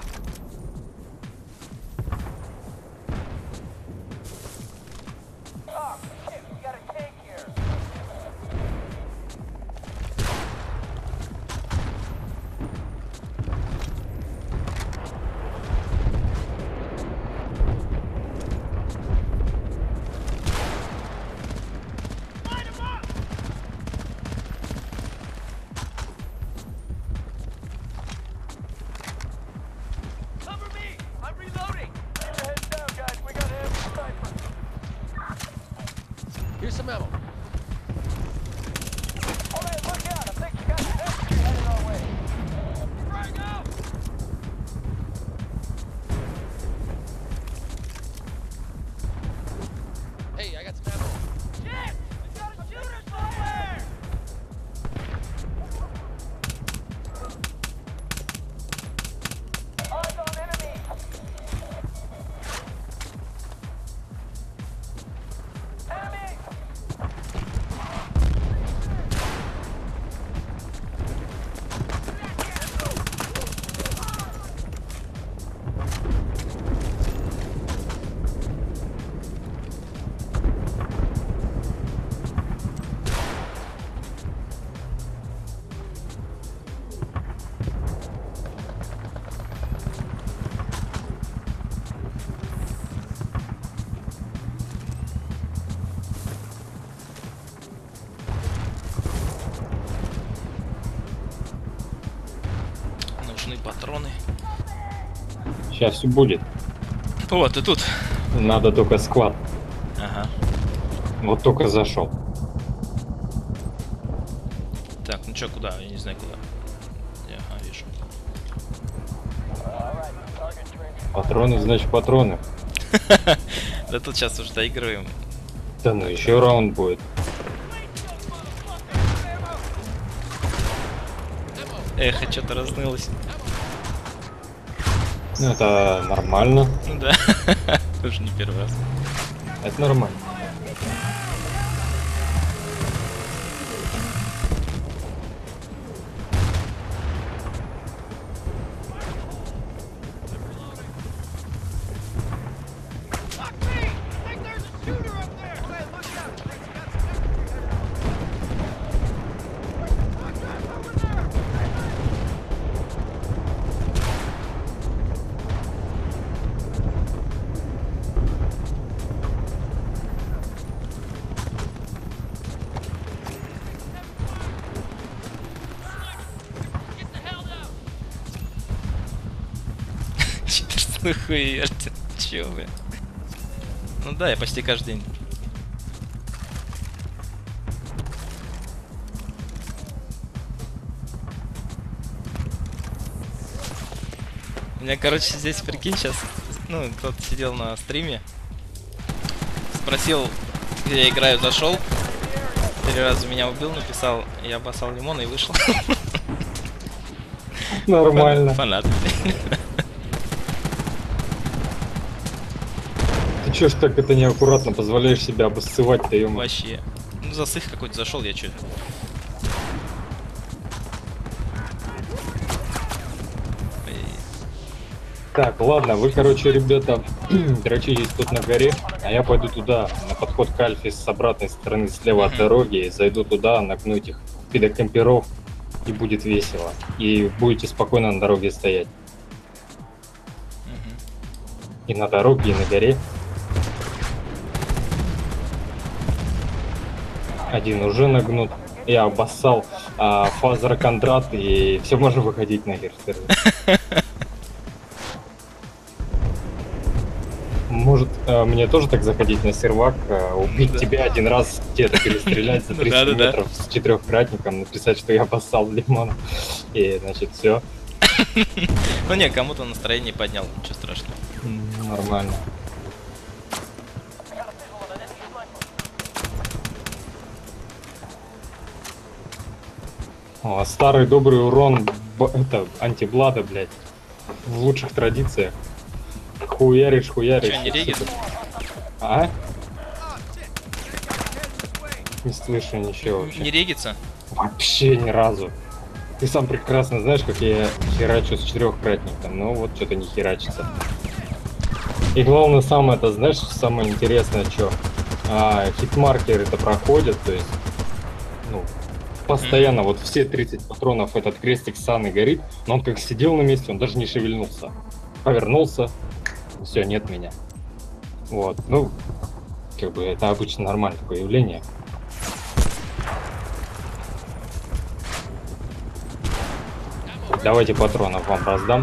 Oh, shit, we got a tank here. Line him up. Cover me. I'm reloading. Keep your heads down, guys. We got a heavy sniper. Here's some ammo. Oh, man, look out. I think you got an infantry headed our way. Right now. Hey, I got some ammo. Shit! We got a shooter somewhere! Eyes on enemy. Enemy! Нужны патроны. Сейчас все будет. О, ты тут. Надо только склад. Ага. Вот только зашел. Так, ну чё, куда? Я не знаю куда. Я, ага, вижу. All right, target trench. Патроны, значит патроны. Да тут сейчас уже доигрываем. Да ну еще раунд будет. Эх, что-то разнылось. Ну это нормально. Ну да. Тоже не первый раз. Это нормально. Lock me! I think there's a shooter up there! Hey, look out! I think you got some infantry headed. Watch out, over there! Get the hell down! Четырнадцатый хуерь. Чё вы? Ну да, я почти каждый день. У меня, короче, здесь, прикинь, сейчас, ну, кто-то сидел на стриме, спросил, где я играю, зашел, три раза меня убил, написал, я обоссал лимон и вышел. Нормально. Фанат. Ты чё ж так это неаккуратно позволяешь себя обоссывать-то, ё Вообще. Ну, засых какой-то зашел, я чё. Так, ладно, вы, короче, ребята, дрочитесь тут на горе, а я пойду туда, на подход к Альфе с обратной стороны, слева от дороги, зайду туда, нагну их пидокемперов, и будет весело. И будете спокойно на дороге стоять. И на дороге, и на горе. Один уже нагнут. Я обоссал а, фазер Кондрат, и все, можно выходить нахер. Может, а, мне тоже так заходить на сервак, а, убить Да. тебя один раз, где-то перестрелять за Ну триста да, да, да. метров с четырехкратником, написать, что я обоссал лимон. И, значит, все. Ну не, кому-то настроение поднял, ничего страшного. Нормально. О, старый добрый урон, б- это, антиблада, блядь. В лучших традициях. Хуяришь, хуяришь. Чё, не регит? А? Oh, shit! That guy's headed this way! Не слышу ничего вообще. Не регится? Вообще ни разу. Ты сам прекрасно знаешь, как я херачу с четырехкратником. Ну вот что-то не херачится. И главное, самое это, знаешь, самое интересное, что а, хитмаркеры это проходят, то есть, ну, постоянно вот все тридцать патронов этот крестик Саны горит, но он как сидел на месте, он даже не шевельнулся. Повернулся, все, нет меня. Вот, ну, как бы это обычно нормальное такое явление. Давайте патронов вам раздам.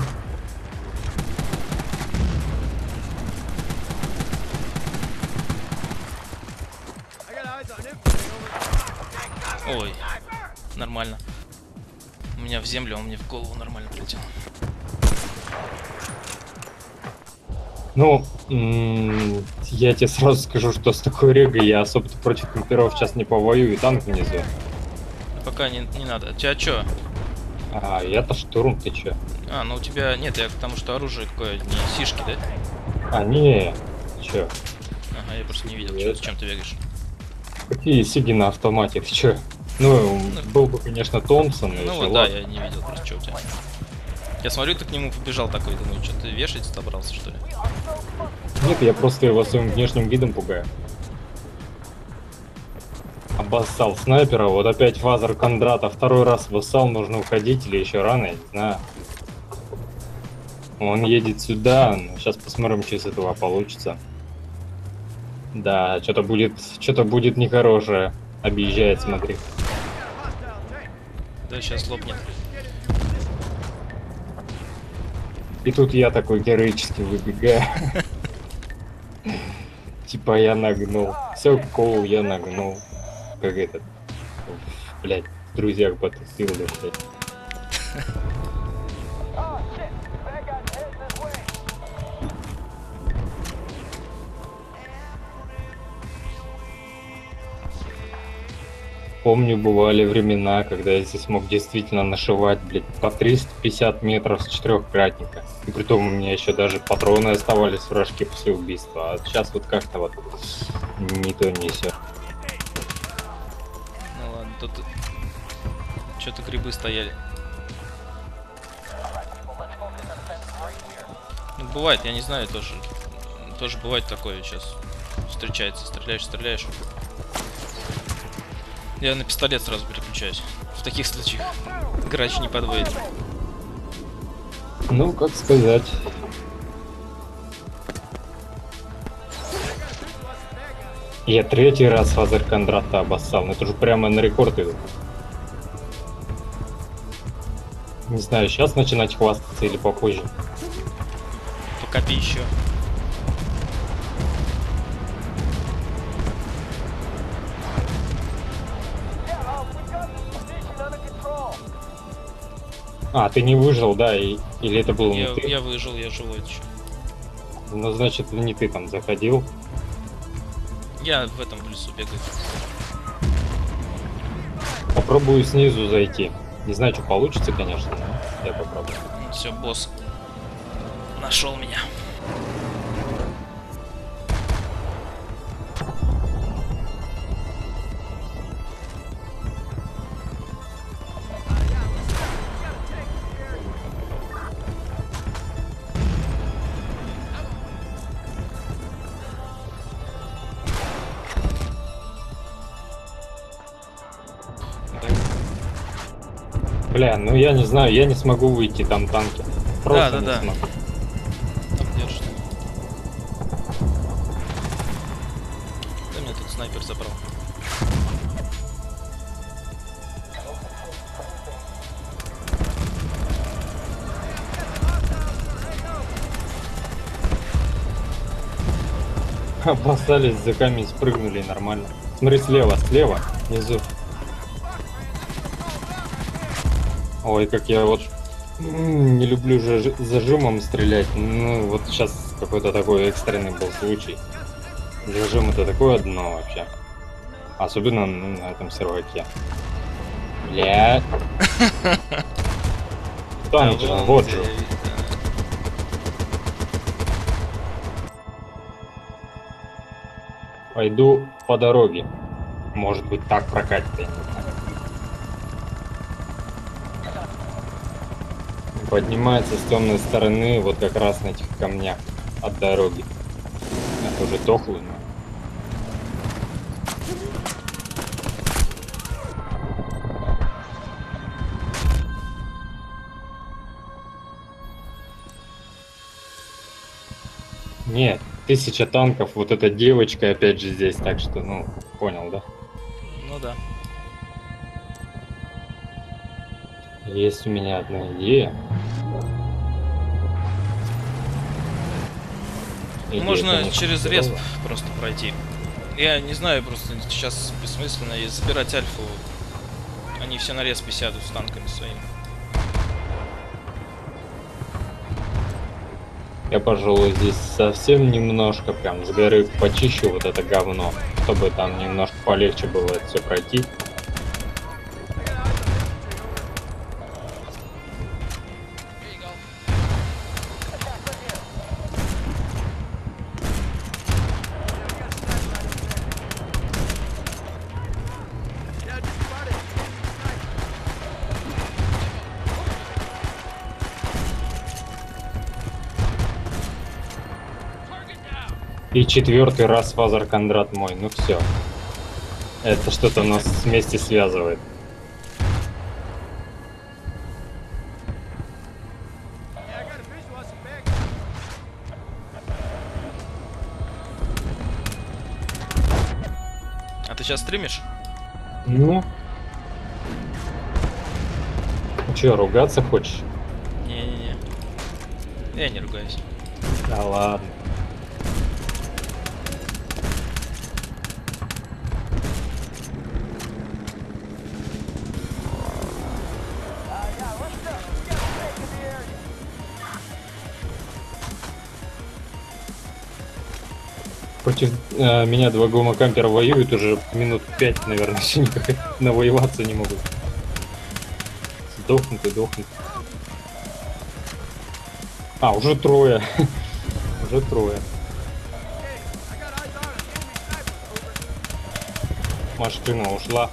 I got eyes on infantry over. Ой, нормально. У меня в землю, он мне в голову нормально прилетел. Ну, м, я тебе сразу скажу, что с такой регой я особо против кемперов сейчас не повоюю, и танк внизу. Пока не, не надо. У тебя чё? А, я-то штурм, ты чё? А, ну у тебя... Нет, я к тому, что оружие какое, не сишки, да? А, не, чё? Ага, я просто не видел, Нет. чё, с чем ты бегаешь. Какие сиги на автомате, ты чё? Ну, был бы, конечно, Томпсон, и Ну ещё вот, да, ладно. я не видел просто, что у тебя. Я смотрю, ты к нему побежал такой, думаю, что ты вешать собрался, что ли? Нет, я просто его своим внешним видом пугаю. Обоссал снайпера, вот опять фазер Кондрата, второй раз обоссал, нужно уходить или еще рано, я не знаю. Он едет сюда, ну, сейчас посмотрим, что из этого получится. Да, что-то будет, что-то будет нехорошее. Объезжает, смотри. Да, сейчас лопнет. И тут я такой героически выбегаю. Типа я нагнул. Все, коу, я нагнул. Как этот. Блять, в друзьях потупил, блядь. Oh, shit. Bad guys headed this way. Помню, бывали времена, когда я здесь мог действительно нашивать, блядь, по триста пятьдесят метров с четырехкратника. И притом у меня еще даже патроны оставались в рожке после убийства. А сейчас вот как-то вот не то, не сё. Ну ладно, тут что-то грибы стояли. Ну, бывает, я не знаю, тоже. Тоже бывает такое сейчас. Встречается, стреляешь, стреляешь. Я на пистолет сразу переключаюсь. В таких случаях грач не подводит. Ну, как сказать. Я третий раз фазер Кондрата обоссал, но это уже прямо на рекорд иду. Не знаю, сейчас начинать хвастаться или попозже. Покопи еще. Yeah, uh, we got this position under control. А, ты не выжил, да? И, или это был Я, не ты? я выжил, я живой еще. Ну, значит, не ты там заходил. Я в этом в лесу бегаю. Попробую снизу зайти. Не знаю, что получится, конечно, но я попробую. Все, босс нашел меня. Бля, ну я не знаю, я не смогу выйти, там танки. Просто да, не да. смогу. Там держит. Да, меня тут снайпер забрал. Обоссались за камень, спрыгнули и нормально. Смотри, слева, слева, внизу. Ой, как я вот м, не люблю же зажимом стрелять. Ну, вот сейчас какой-то такой экстренный был случай. Зажим это такое дно вообще. Особенно ну, на этом серваке. Бля. Танк же, вот же. Пойду по дороге. Может быть, так прокатит, я не знаю. Поднимается с темной стороны, вот как раз на этих камнях от дороги. Это уже дохлый, но... Нет, тысяча танков, вот эта девочка опять же здесь, так что, ну, понял, да? Ну да. Есть у меня одна идея. Идея, Можно конечно, через здоровая. респ просто пройти. Я не знаю, просто сейчас бессмысленно и забирать альфу. Они все на респе сядут с танками своими. Я, пожалуй, здесь совсем немножко прям с горы почищу вот это говно, чтобы там немножко полегче было это все пройти. И четвертый раз Фазер Кондрат мой, ну все. Это что-то нас вместе связывает. А ты сейчас стримишь? Ну. Че, ругаться хочешь? Не-не-не. Я не ругаюсь. Да ладно. Против э, меня два гомокампера воюют уже минут пять, наверное, еще никак навоеваться не могут. Сдохнут и дохнут. А, уже трое. Уже трое. Машина ушла.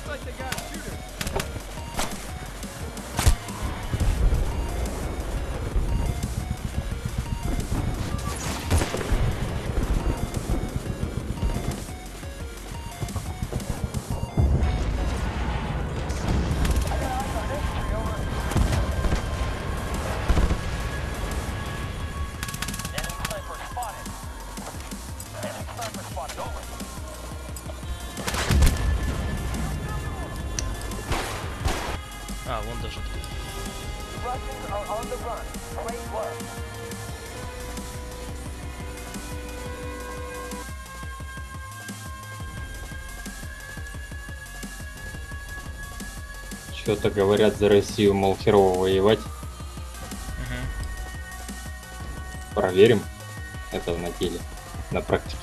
А, вон даже. Russians are on the run. Great work. Что-то говорят за Россию, мол, херово воевать. Угу. Проверим это на деле, на практике.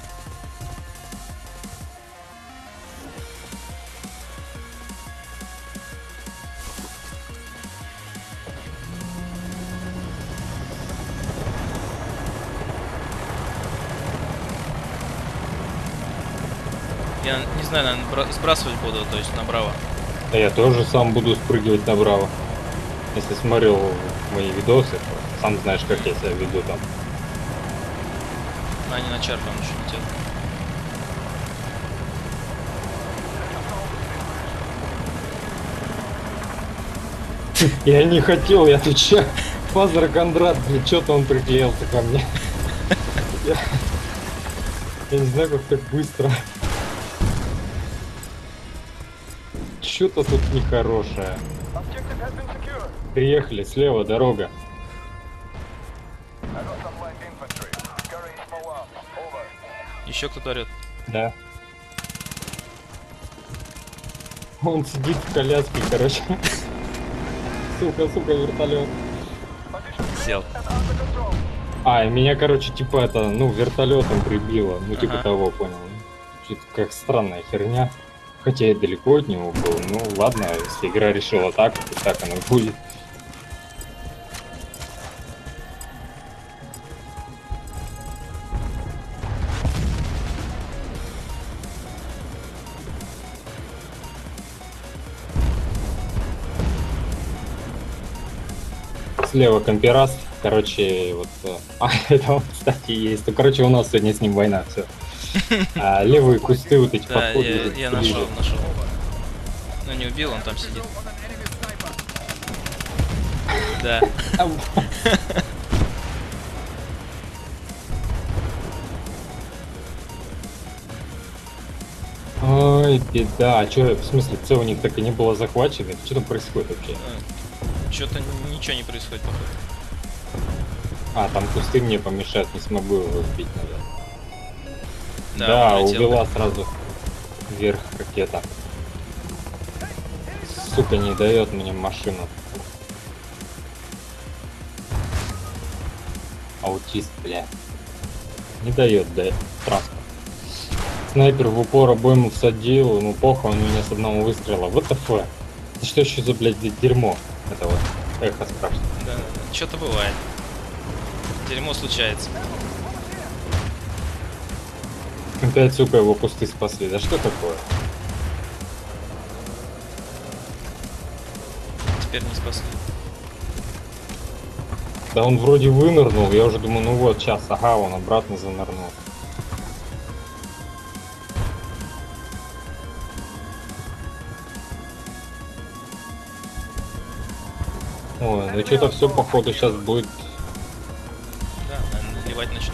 Я не знаю, наверное, бра- сбрасывать буду, то есть направо. Да я тоже сам буду спрыгивать направо. Если смотрел мои видосы, то сам знаешь, как я себя веду там. А, они на чарку он еще летел. Я не хотел, я отвечаю. Фазер Кондрат, блин, что-то он приклеился ко мне. Я... я не знаю, как так быстро. Что-то тут нехорошее. Objective has been secured. Приехали, слева дорога. I got some light infantry. Carrying small arms. Over. Еще кто-то орет. Да. Он сидит в коляске, короче. Сука, сука, вертолет. Сел. And under control. А, и меня, короче, типа это, ну, вертолетом прибило. Ну, типа Ага. того, понял. Что-то как странная херня. Хотя я далеко от него был. Ну, ладно, если игра решила так, то так оно и будет. слева компираст. Короче, вот... э, А, это он, кстати, есть. Ну, короче, у нас сегодня с ним война, все. А, левые кусты вот эти Да, подходы. я, вот я эти нашел, ближе. нашел. Ну не убил, он там сидит. Да. Ой, беда. А чё, в смысле, С у них так и не было захвачено? Что там происходит вообще? Что-то ничего не происходит, походу. А, там кусты мне помешают, не смогу его убить, наверное. Да, Да, он улетел. увела сразу вверх ракета. Сука, не дает мне машину. Аутист, бля. Не дает, да, транспорт. Снайпер в упор обойму всадил, ну похуй, он у меня с одного выстрела. Вот the fuck? Это что еще за, блядь, дерьмо? Это вот эхо спрашивает. Да, что-то бывает. Дерьмо случается. Опять, сука, его кусты спасли. Да что такое? Теперь не спасли. Да он вроде вынырнул, я уже думаю, ну вот, сейчас, ага, он обратно занырнул. Ой, ну что-то все походу сейчас будет. Да, наверное, наливать начнут.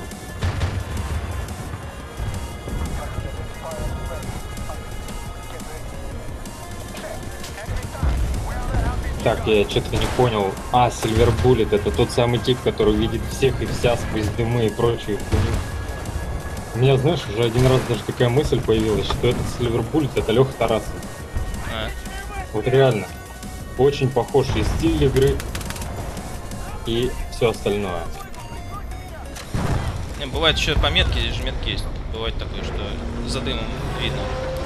Так, я что-то не понял. А, Silver Bullet, это тот самый тип, который видит всех и вся сквозь дымы и прочую хуйню. У меня, знаешь, уже один раз даже такая мысль появилась, что этот Silver Bullet это Леха Тарасов. А, Вот реально. Очень похож и стиль игры, и все остальное. не, бывает еще пометки, здесь же метки есть. Бывает такое, что за дымом видно.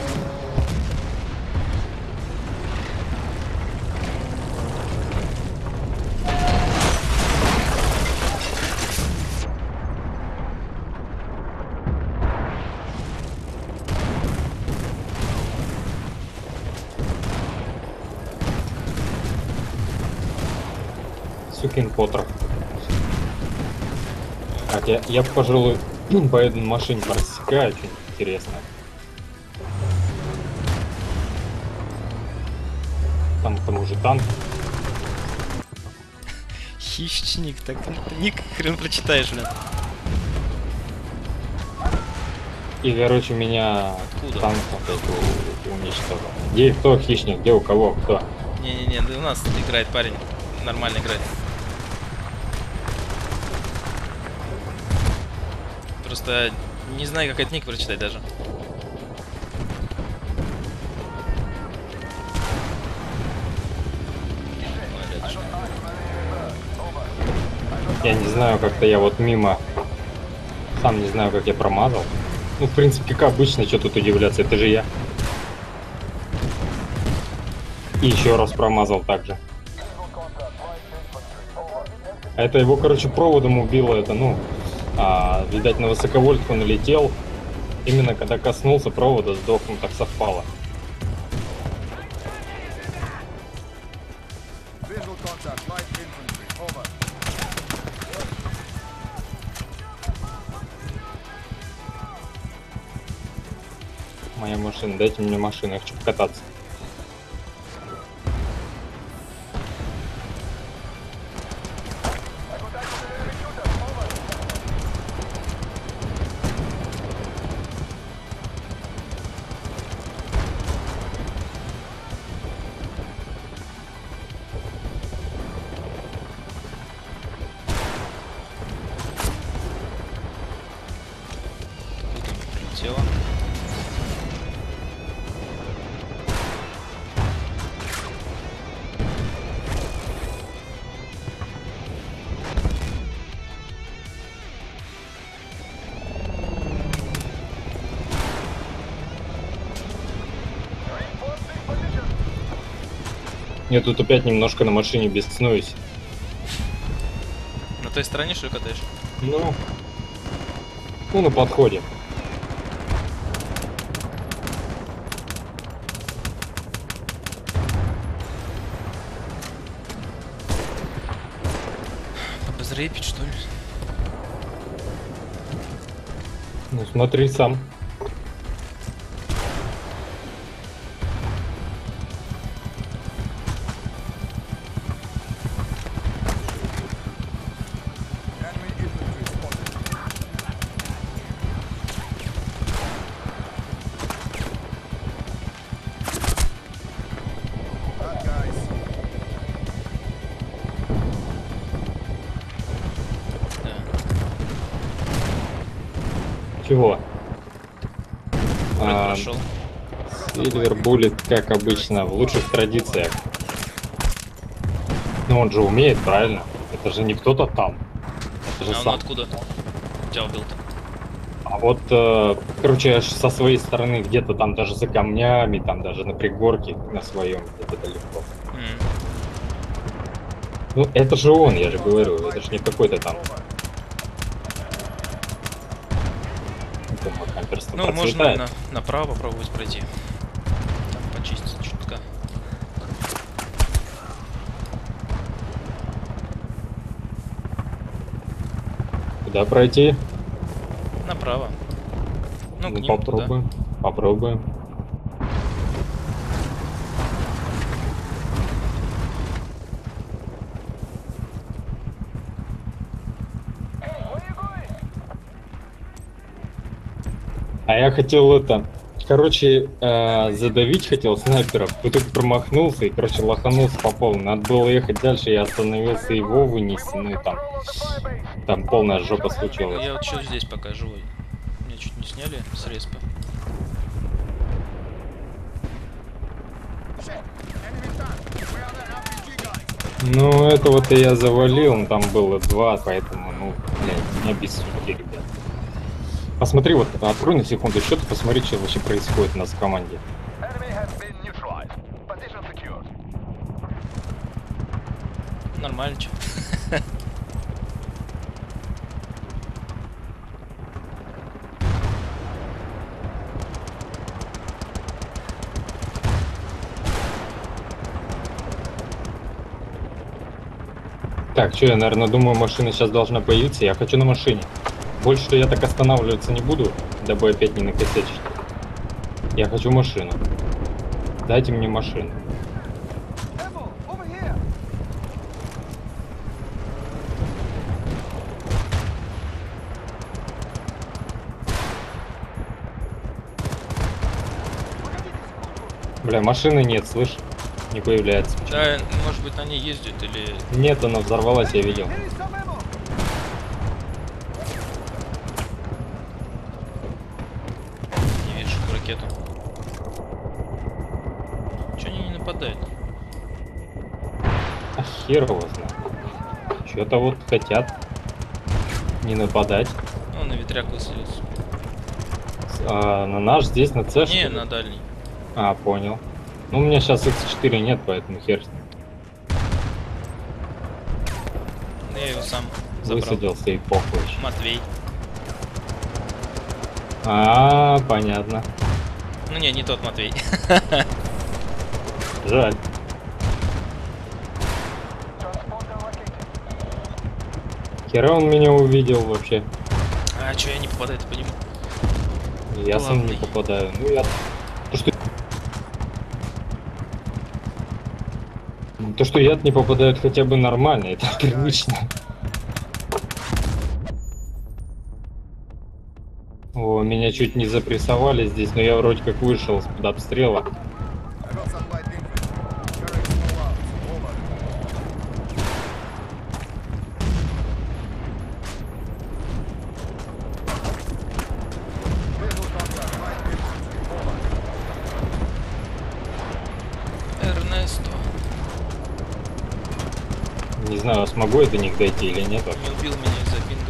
Сукин Потрох. Так, я, я пожалуй, поеду на машине порассекаю, что-нибудь интересное. Там к тому же танк. Хищник, так ник хрен прочитаешь, блин. И, короче, меня Откуда? танк опять у- уничтожил. Где кто хищник, где у кого, кто? Не-не-не, да у нас играет парень. Нормально играет. Просто не знаю, как этот ник прочитать даже. Молодец. Я не знаю, как-то я вот мимо. Сам не знаю, как я промазал. Ну, в принципе, как обычно, что тут удивляться, это же я. И еще раз промазал также. Это его, короче, проводом убило, это, ну, а, видать, на высоковольтку налетел. Именно когда коснулся провода, сдох, ну, так совпало. Visual contact, light infantry. Over. Моя машина, дайте мне машину, я хочу покататься. Прилетело. Я тут опять немножко на машине беснуюсь. На той стороне, что ли, катаешь? Ну, ну, на подходе. рейпить, что ли? Ну смотри сам. Enemy infantry spotted. Bad guys. Да. Чего? Вроде А, прошел. Сильвер Буллет, как обычно, в лучших традициях. Ну он же умеет, правильно? Это же не кто-то там. Это же А он сам. откуда? Тебя убил-то? А вот, э, короче, аж со своей стороны, где-то там даже за камнями, там даже на пригорке на своем, где-то далеко. М. Ну, это же он, я же говорю, это же не какой-то там. Думаю, камперство Ну, можно процветает. на, направо попробовать пройти. Там почистить чутка. Куда пройти? Направо. Ну, к Ну, ним попробуем. Попробуем. А я хотел это, короче, э, задавить хотел снайперов, в итоге промахнулся и, короче, лоханулся по полу. Надо было ехать дальше, я остановился его вынести, ну и там, там полная жопа туда. случилась. Я вот еще здесь пока живой. Меня чуть не сняли с респа. Shit! Enemy tank! Where are the R P G guys? Ну, этого-то я завалил, ну, там было два, поэтому, ну, блядь, не обессудьте, ребят. Посмотри, вот, открой на секунду счет, посмотри, что вообще происходит у нас в команде. Enemy has been neutralized. Position secured. Нормально, че. Так, что, я, наверное, думаю, машина сейчас должна появиться, я хочу на машине. Больше я так останавливаться не буду, дабы опять не накосячить. Я хочу машину. Дайте мне машину. Evo, over here! Бля, машины нет, слышь? Не появляется. Да, может быть, на ней ездят или... Нет, она взорвалась, я видел. Here is some ammo! Не вижу ракету. Че они не нападают? А хер его знает. Что-то вот хотят не нападать. Ну, на ветряк высадился. А, на наш здесь, на С, Не, что ли? на дальний. А, понял. Ну, у меня сейчас икс четыре нет, поэтому хер с ним. Ну, я его сам забрал. Высадился и похуй. ещё. Матвей. А, понятно. Ну не, не тот Матвей. Жаль. Transponder located. Хера он меня увидел вообще. А че я не попадаю по нему? Я сам не Главный. попадаю. Ну, я... То, что... То, что яд не попадает хотя бы нормально, это привычно. О, меня чуть не запрессовали здесь, но я вроде как вышел из-под обстрела. I got some light infantry. Carrying small arms. Over. Visual contact. Light infantry. Over. Эрнесто. Не знаю, смогу я до них дойти или нет. Не убил меня из-за пинга.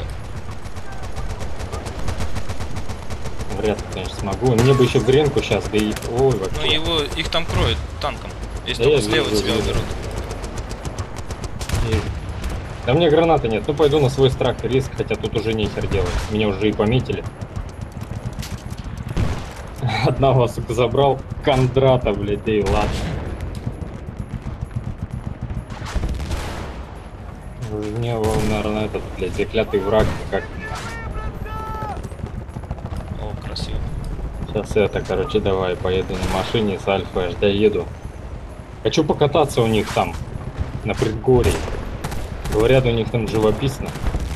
Вряд ли, конечно, смогу. Мне бы еще гренку сейчас, да и... Ой, Ну вообще. его, их там кроют танком. Если Да только я слева вижу, тебя вижу. уберут. И- Да мне гранаты нет. Ну пойду на свой страх и риск, хотя тут уже нехер делать. Меня уже и пометили. Одного, сука, забрал. Кондрата, блядь, да и ладно. Мне, наверное, этот, блядь, заклятый враг как... О, красиво. Сейчас это, короче, давай, поеду на машине с Альфой, аж доеду. Хочу покататься у них там, на предгорье. Говорят, у них там живописно.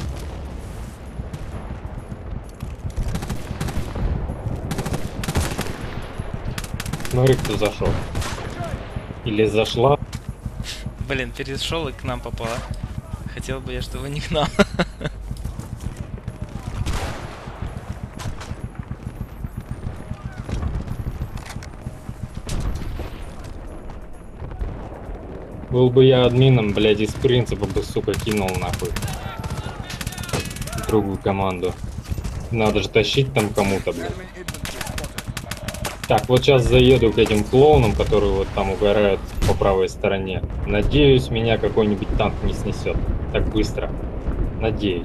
Смотри, кто зашел. Или зашла. Блин, перешел и к нам попала. Хотел бы я, чтобы не к нам. Был бы я админом, блядь, из принципа бы, сука, кинул нахуй другую команду. Надо же тащить там кому-то, блядь. Так, вот сейчас заеду к этим клоунам, которые вот там угорают по правой стороне. Надеюсь, меня какой-нибудь танк не снесет так быстро. Надеюсь.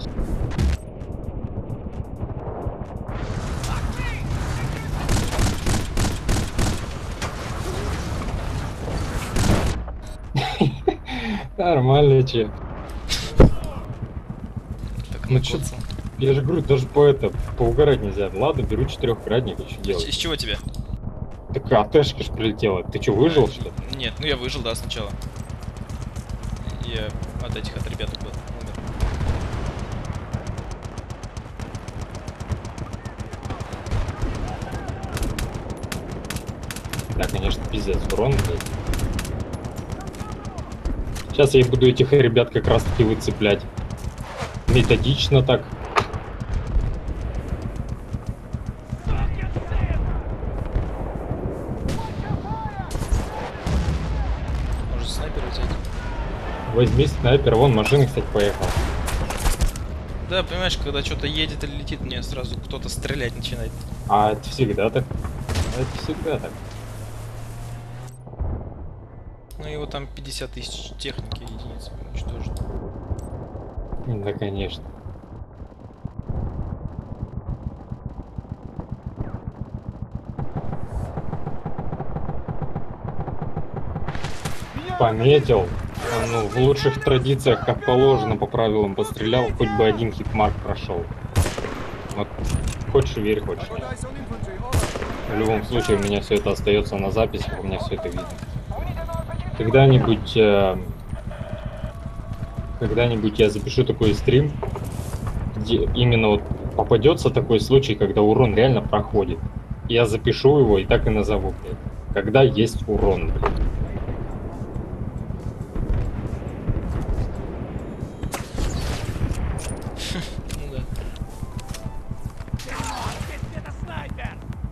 Нормально, че. Так, Ну ну чё, коцал. я же говорю, даже по это, поугарать нельзя. Ладно, беру четырехградник, и что Из, делать? из чего тебе? Так АТшка ж прилетела. Ты что, выжил, что ли? Нет, ну я выжил, да, сначала. Я от этих, от ребят был. Умер. Да, конечно, пиздец, урон, блядь. Сейчас я буду этих ребят как раз таки выцеплять. Методично так. Может снайпер взять? Возьми снайпер, вон машина, кстати, поехала. Да, понимаешь, когда что-то едет или летит, мне сразу кто-то стрелять начинает. А это всегда так. Это всегда так. Ну его там пятьдесят тысяч техники единиц уничтожено. Да, конечно. Пометил. А, ну, в лучших традициях, как положено, по правилам пострелял, хоть бы один хитмарк прошел. Вот, хочешь верь, хочешь нет. В любом случае, у меня все это остается на записях, у меня все это видно. Когда-нибудь, э, когда-нибудь я запишу такой стрим, где именно вот попадется такой случай, когда урон реально проходит. Я запишу его и так и назову, блядь. Когда есть урон, блядь. Ну да. Это снайпер!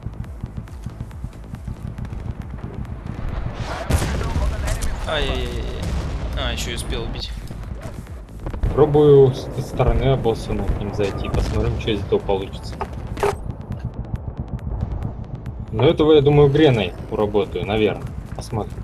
Ай-яй-яй-яй. А, еще и успел убить. Пробую с этой стороны обоссану к ним зайти, посмотрим, что из этого получится. Но этого, я думаю, греной уработаю, наверное. Посмотрим.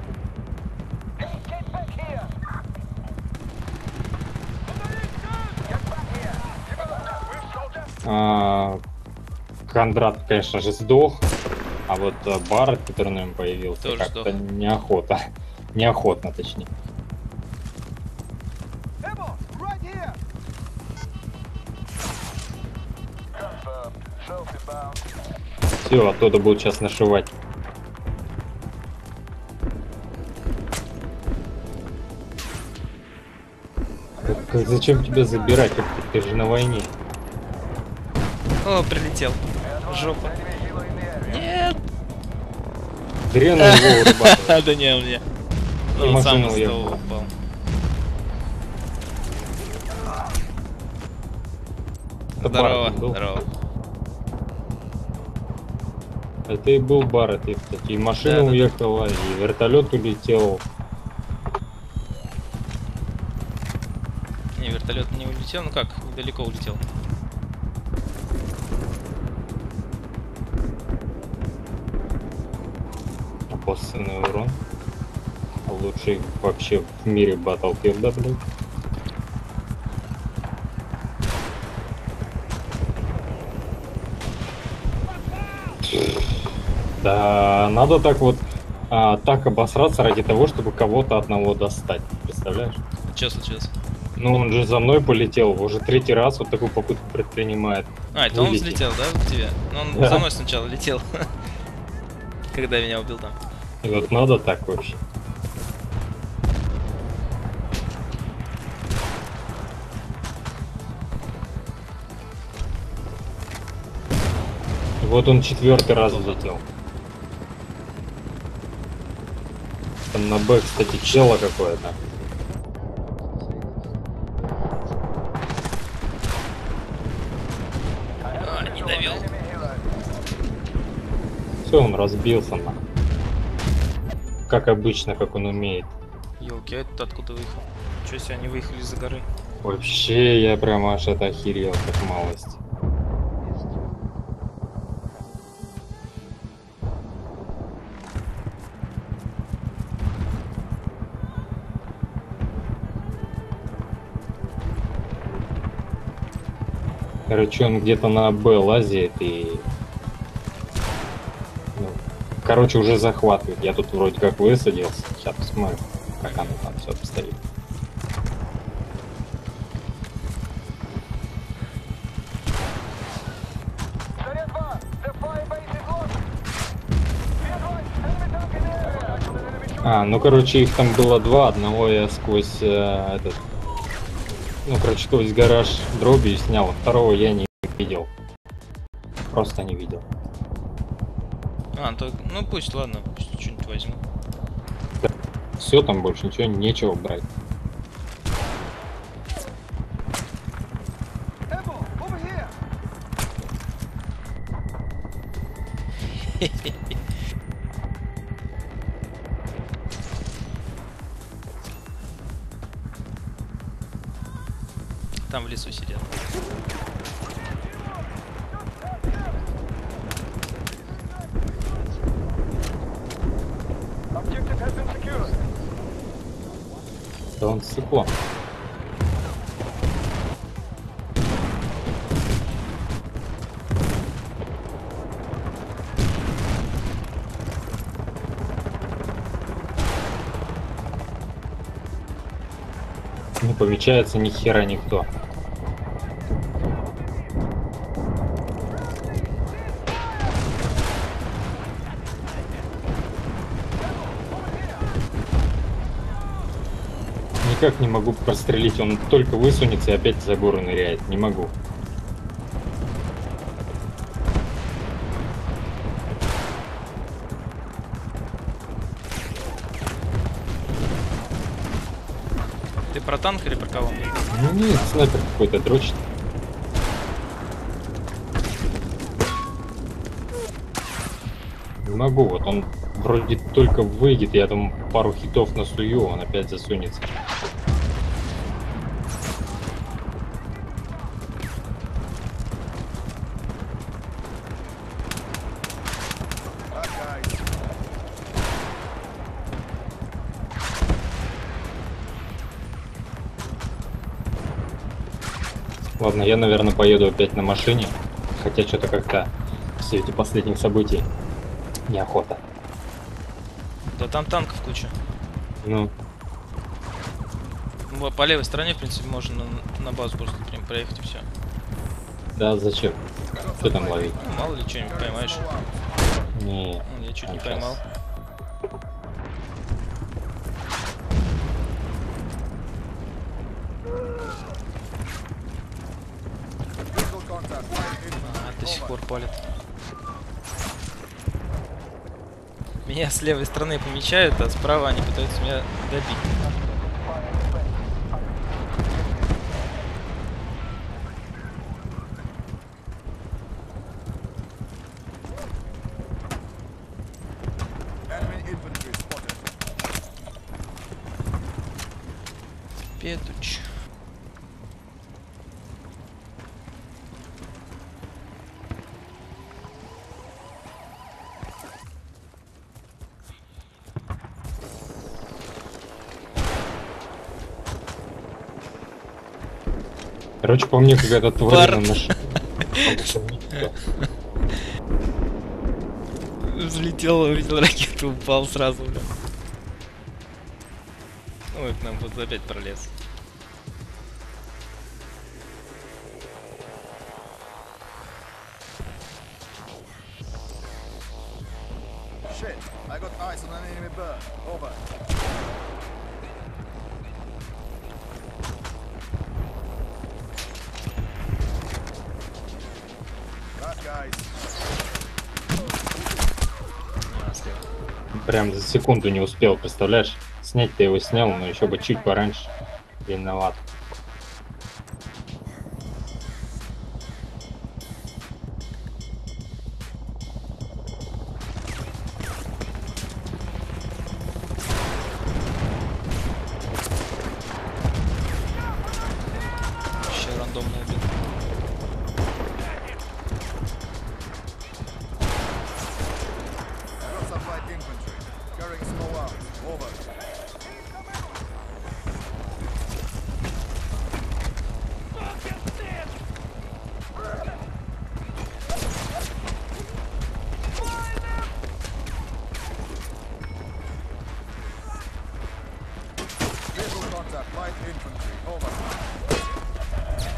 А, Кондрат, конечно же, сдох. А вот а, Барретт, который на нем появился, Тоже как-то сдох. неохота. Неохотно, точнее. Ammo, right here! Все, оттуда будут сейчас нашивать. Как- как- зачем тебя забирать? Как ты, ты же на войне. О, прилетел. Жопа. Нет! Грена его урабатывает. Да не, у меня. И Ну, он сам машина из уехала. того упал. Это Здорово, Барретт был. здорово. Это и был Барретт, и, кстати, и машина Да, да, да. уехала, и вертолет улетел. Не, вертолет не улетел. Ну как, недалеко улетел. Опоссанный урон. Лучший вообще в мире Battlefield, да, блин. Да, надо так вот а, так обосраться ради того, чтобы кого-то одного достать. Представляешь? Что случилось? Ну, он же за мной полетел, уже третий раз вот такую попытку предпринимает. А, это он Вылететь. взлетел, да, в тебя? Ну, он Да. за мной сначала летел. Когда меня убил там. И вот надо так вообще. И вот он четвертый раз взлетел. Там на Б, кстати, чело какое-то. А, не довел. Все, он разбился на. Как обычно, как он умеет. Ёлки, а это откуда выехал? Чё себе, они выехали из-за горы? Вообще, я прям аж это охерел, как малость. Короче, он где-то на Б лазит и... ну, короче, уже захватывает. Я тут вроде как высадился. Сейчас посмотрим, как оно там все обстоит. А, ну короче, их там было два. Одного я сквозь э, этот... Ну, короче, сквозь гараж дробью снял, а второго я не видел. Просто не видел. А, то, ну пусть, ладно, пусть что-нибудь возьму. Все, там больше ничего, нечего брать. Emma, over here. Там в лесу сидят. Objective has been secured. Да он циклон. Не помечается ни хера никто. Никак не могу прострелить, он только высунется и опять за гору ныряет. Не могу. Ты про танк или про кого? Ну нет, снайпер какой-то дрочит. Не могу, вот он вроде только выйдет, я там пару хитов насую, он опять засунется. Ладно, я, наверное, поеду опять на машине, хотя что-то как-то в свете последних событий неохота. Да там танков куча. Ну, Ну, по левой стороне, в принципе, можно на, на базу просто прям проехать и все. да зачем? Что там ловить? Ну, мало ли что-нибудь поймаешь. Не, Ну, я чуть не сейчас. поймал. Visual contact. А, до сих пор палит. Меня с левой стороны помечают, а справа они пытаются меня добить. Enemy infantry spotted. Петуч. Короче, по мне какая-то тварь Бар. на машине. Взлетел, увидел ракету, упал сразу, бля. Ой, к нам вот опять пролез. Shit, I got eyes on an enemy bird. Over. That guys. Прям за секунду не успел, представляешь? Снять-то его снял, но еще бы чуть пораньше. Виноват. Вообще рандомно убил. I got some light infantry. Carrying small arms. Over. Visual contact. Light infantry. Over.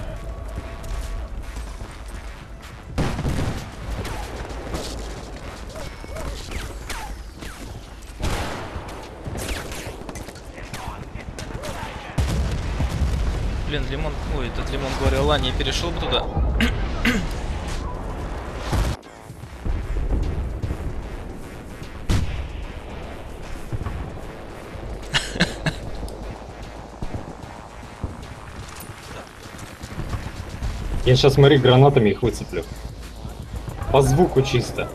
Блин, Лимон... Ой, этот Лимон говорил, ладно, я перешел бы туда. Я сейчас, смотри, гранатами их выцеплю. По звуку чисто.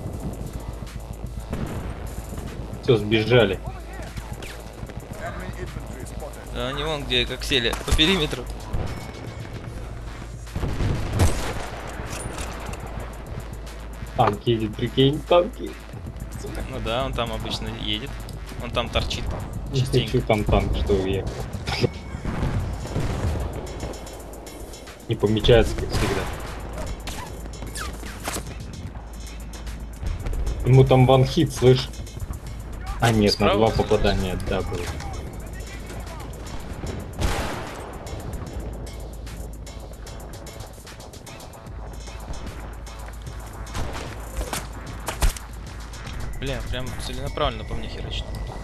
Все, сбежали. Enemy infantry spotted. А они вон где, как сели, по периметру. Танк едет, прикинь, танки. Ну да, он там обычно едет. Он там торчит. Не Частенько. хочу там танк, что уехал. Не помечается, как всегда. Ему там ван-хит, слышь? А нет, Справа? на два попадания, да, было. Бля, прям целенаправленно по мне херачит.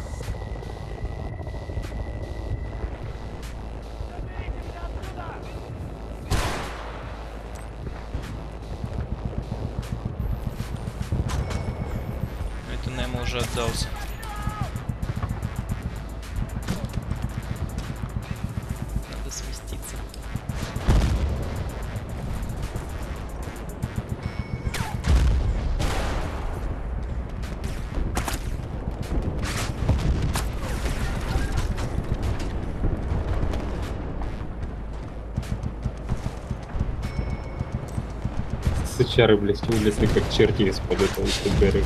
Это Немо уже отдался. Надо сместиться. Сычары, блядь, вылезли как черти из-под этого из-под горы.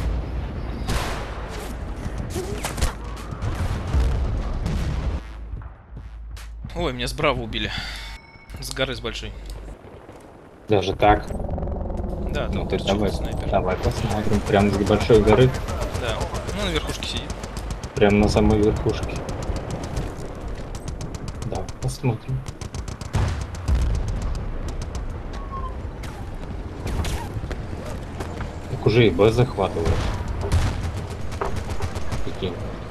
Ой, меня справа убили. С горы с большой. Даже так. Да, Ну там ты торчит давай, снайпер. давай посмотрим. Прям с большой горы. Да. Ну, на верхушке сидит. Прям на самой верхушке. Да, посмотрим. Так уже и Б захватываешь. Прикинь.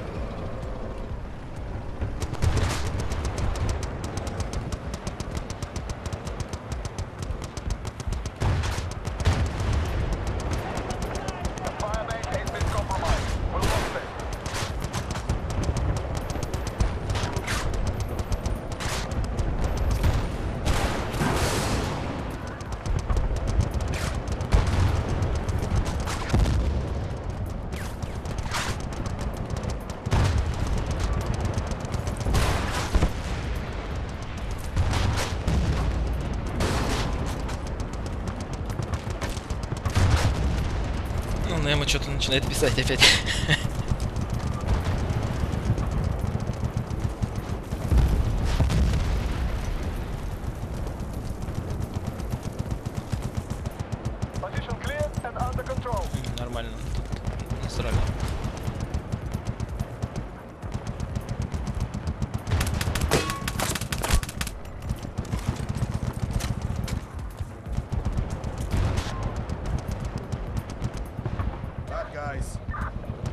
Firebase has been compromised. We'll lost it. Ну, Немо что-то начинает писать опять. Position clear and under control. Нормально. Тут насрали. Bad guys.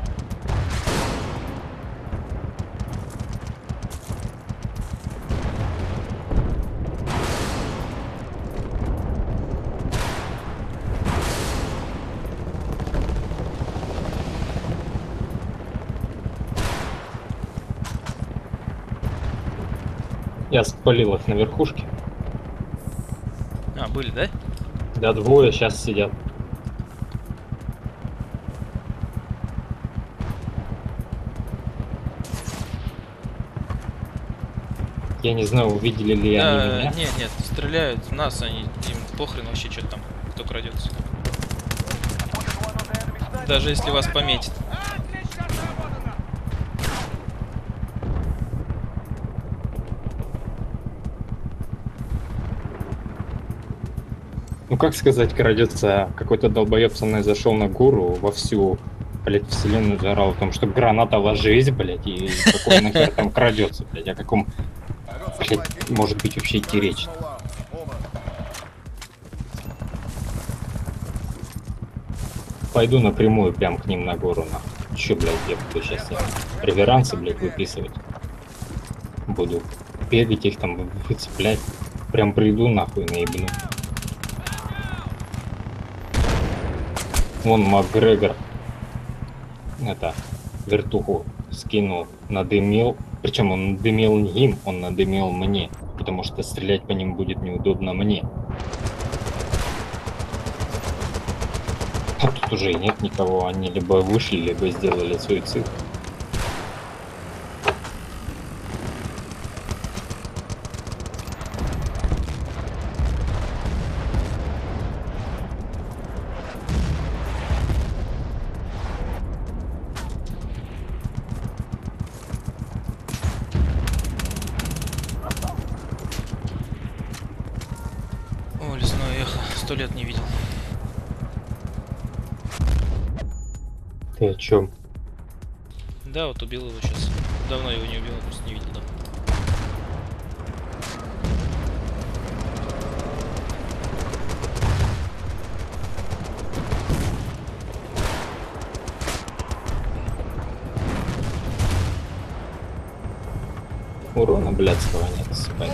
Я спалил их на верхушке. А, были, да? Да, двое сейчас сидят. Я не знаю, увидели ли они Да, меня. нет, нет, стреляют в нас, они, им похрен вообще, что там, кто крадется. Даже если вас пометит. Отлично сработано! Ну как сказать, крадется, какой-то долбоеб со мной зашел на гору во всю, блядь, вселенную заорал о том, что граната ложись, блядь, и какой нахер там крадется, блядь, о каком, блядь, может быть вообще идти речь. Пойду напрямую прям к ним на гору, нахуй. Че, блядь, я буду сейчас я реверансы, блядь, выписывать. Буду бегать их там, выцеплять. Прям приду нахуй наебну. Вон Макгрегор. Это, вертуху скинул, надымил. Причем он надымил не им, он надымил мне. Потому что стрелять по ним будет неудобно мне. А тут уже и нет никого, они либо вышли, либо сделали суицид. О, лесное эхо, сто лет не видел. Ты о чем? Да, вот убил его сейчас. Давно его не убил, просто не видел, да. Урона блядского нет, спать.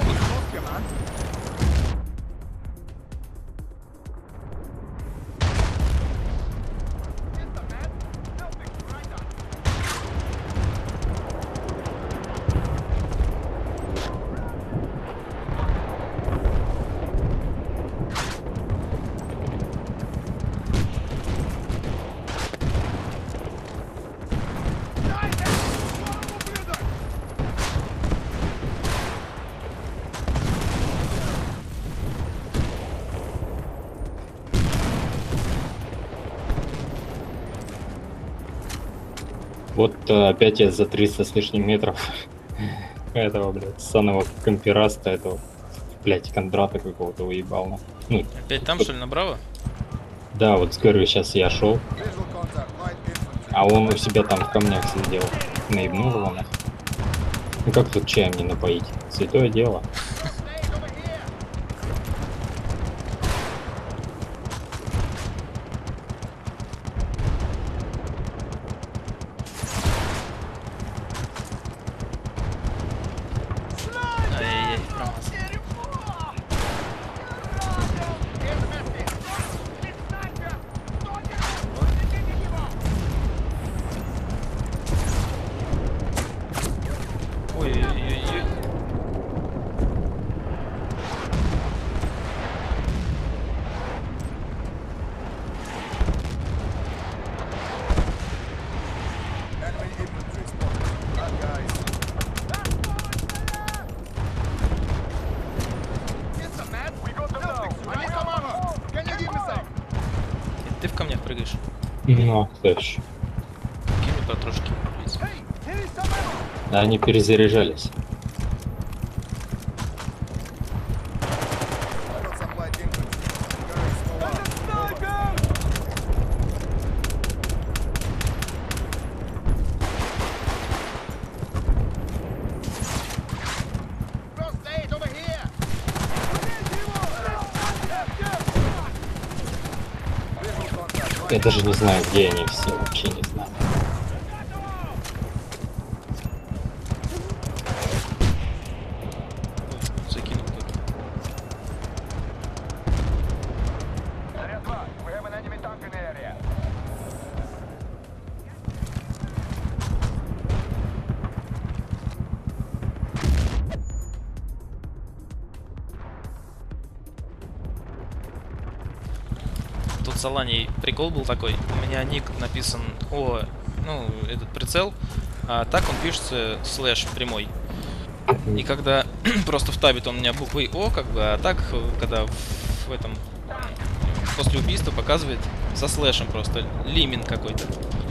Вот э, опять я за триста с лишним метров этого, блядь, саного компираста, этого, блядь, Кондрата какого-то уебал. на. Ну, Опять там, что ли, направо? да, вот с горы сейчас я шел, а он у себя там в камнях сидел. Наебнул его нахуй. Ну как тут чаем не напоить? Святое дело. Ай-яй-яй, промазал. Ой-ой-ой-ой. Ты в камнях прыгаешь? Ну, дальше. Кинь патрошки, блядь. Да, они перезаряжались. Я даже не знаю, где они все, вообще не знаю. Закинул кто-то. Заряд два. We have an enemy tank in the area. с Аланей прикол был такой. У меня ник написан О, ну, этот прицел, а так он пишется слэш прямой. И когда просто в табе он у меня буквой О, как бы, а так, когда в, в этом после убийства показывает со слэшем просто лимин какой-то.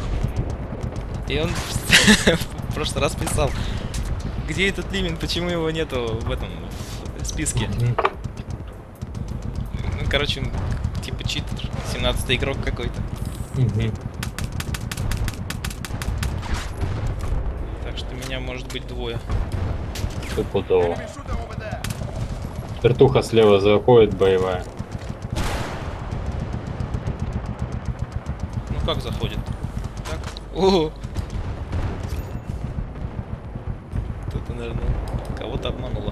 И он в прошлый раз писал, где этот лимин, почему его нету в этом в списке. Ну, короче, типа читер, семнадцатый игрок какой-то. Так что меня может быть двое. Стопудово. Вертуха слева заходит, боевая. Ну как заходит? Так. О! Кто-то, наверное, кого-то обмануло.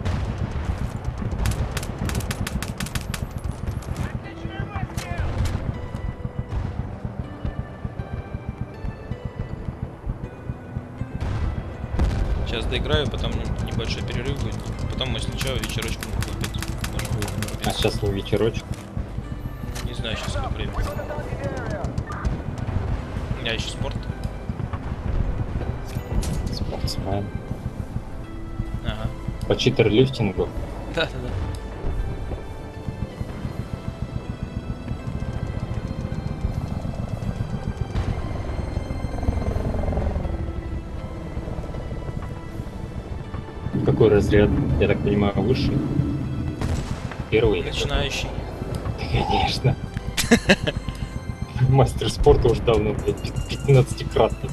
Сейчас доиграю, потом небольшой перерыв будет. Потом мы, если что, вечерочку опять можем А сейчас не вечерочек. Не знаю сейчас сколько времени. У меня еще спорт. Спортсмен. Ага. По читер-лифтингу. Да, да, да. Какой разряд? Я так понимаю, высший? Первый? Начинающий. Конечно. Мастер спорта уже давно, блядь, пятнадцатикратный.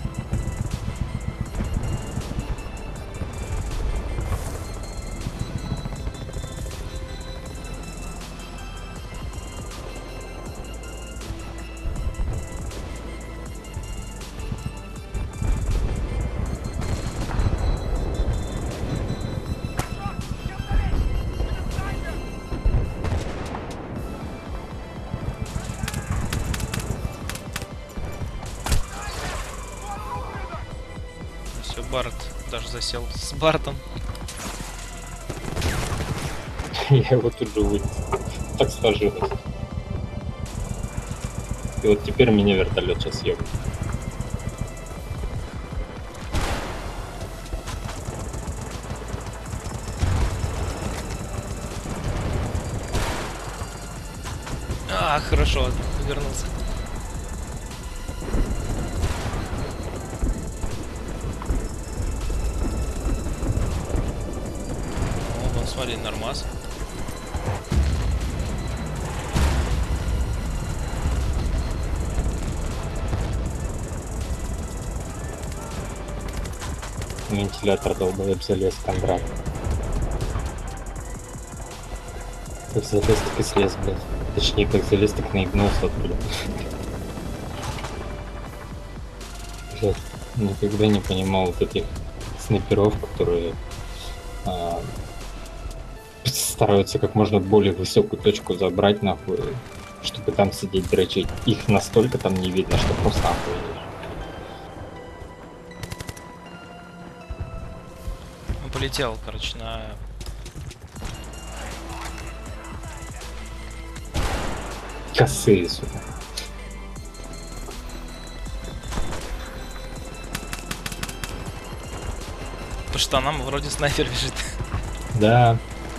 Все, Барт даже засел с Бартом. Я его тут же вынес. Так сложилось. И вот теперь меня вертолет сейчас съебает. А, хорошо, вернулся. О, вон, смотри, нормас. Вентилятор долбоеб залез, Кондрат. Как залез, так и слез, блядь. Точнее, как залез, так наебнулся оттуда. Блядь, никогда не понимал вот этих снайперов, которые а, стараются как можно более высокую точку забрать, нахуй, чтобы там сидеть дрочить. Их настолько там не видно, что просто нахуй. Он полетел, короче, на... Косые, сука. По штанам вроде снайпер бежит. Да.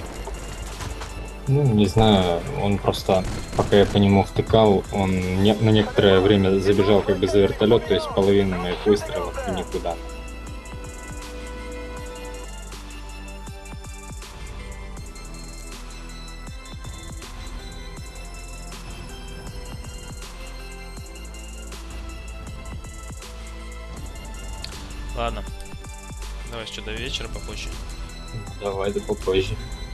Ну, не знаю, он просто, пока я по нему втыкал, он не, на некоторое время забежал как бы за вертолет, то есть половина моих выстрелов и никуда. Ладно. Давай что, до вечера попозже. Давай, да попозже.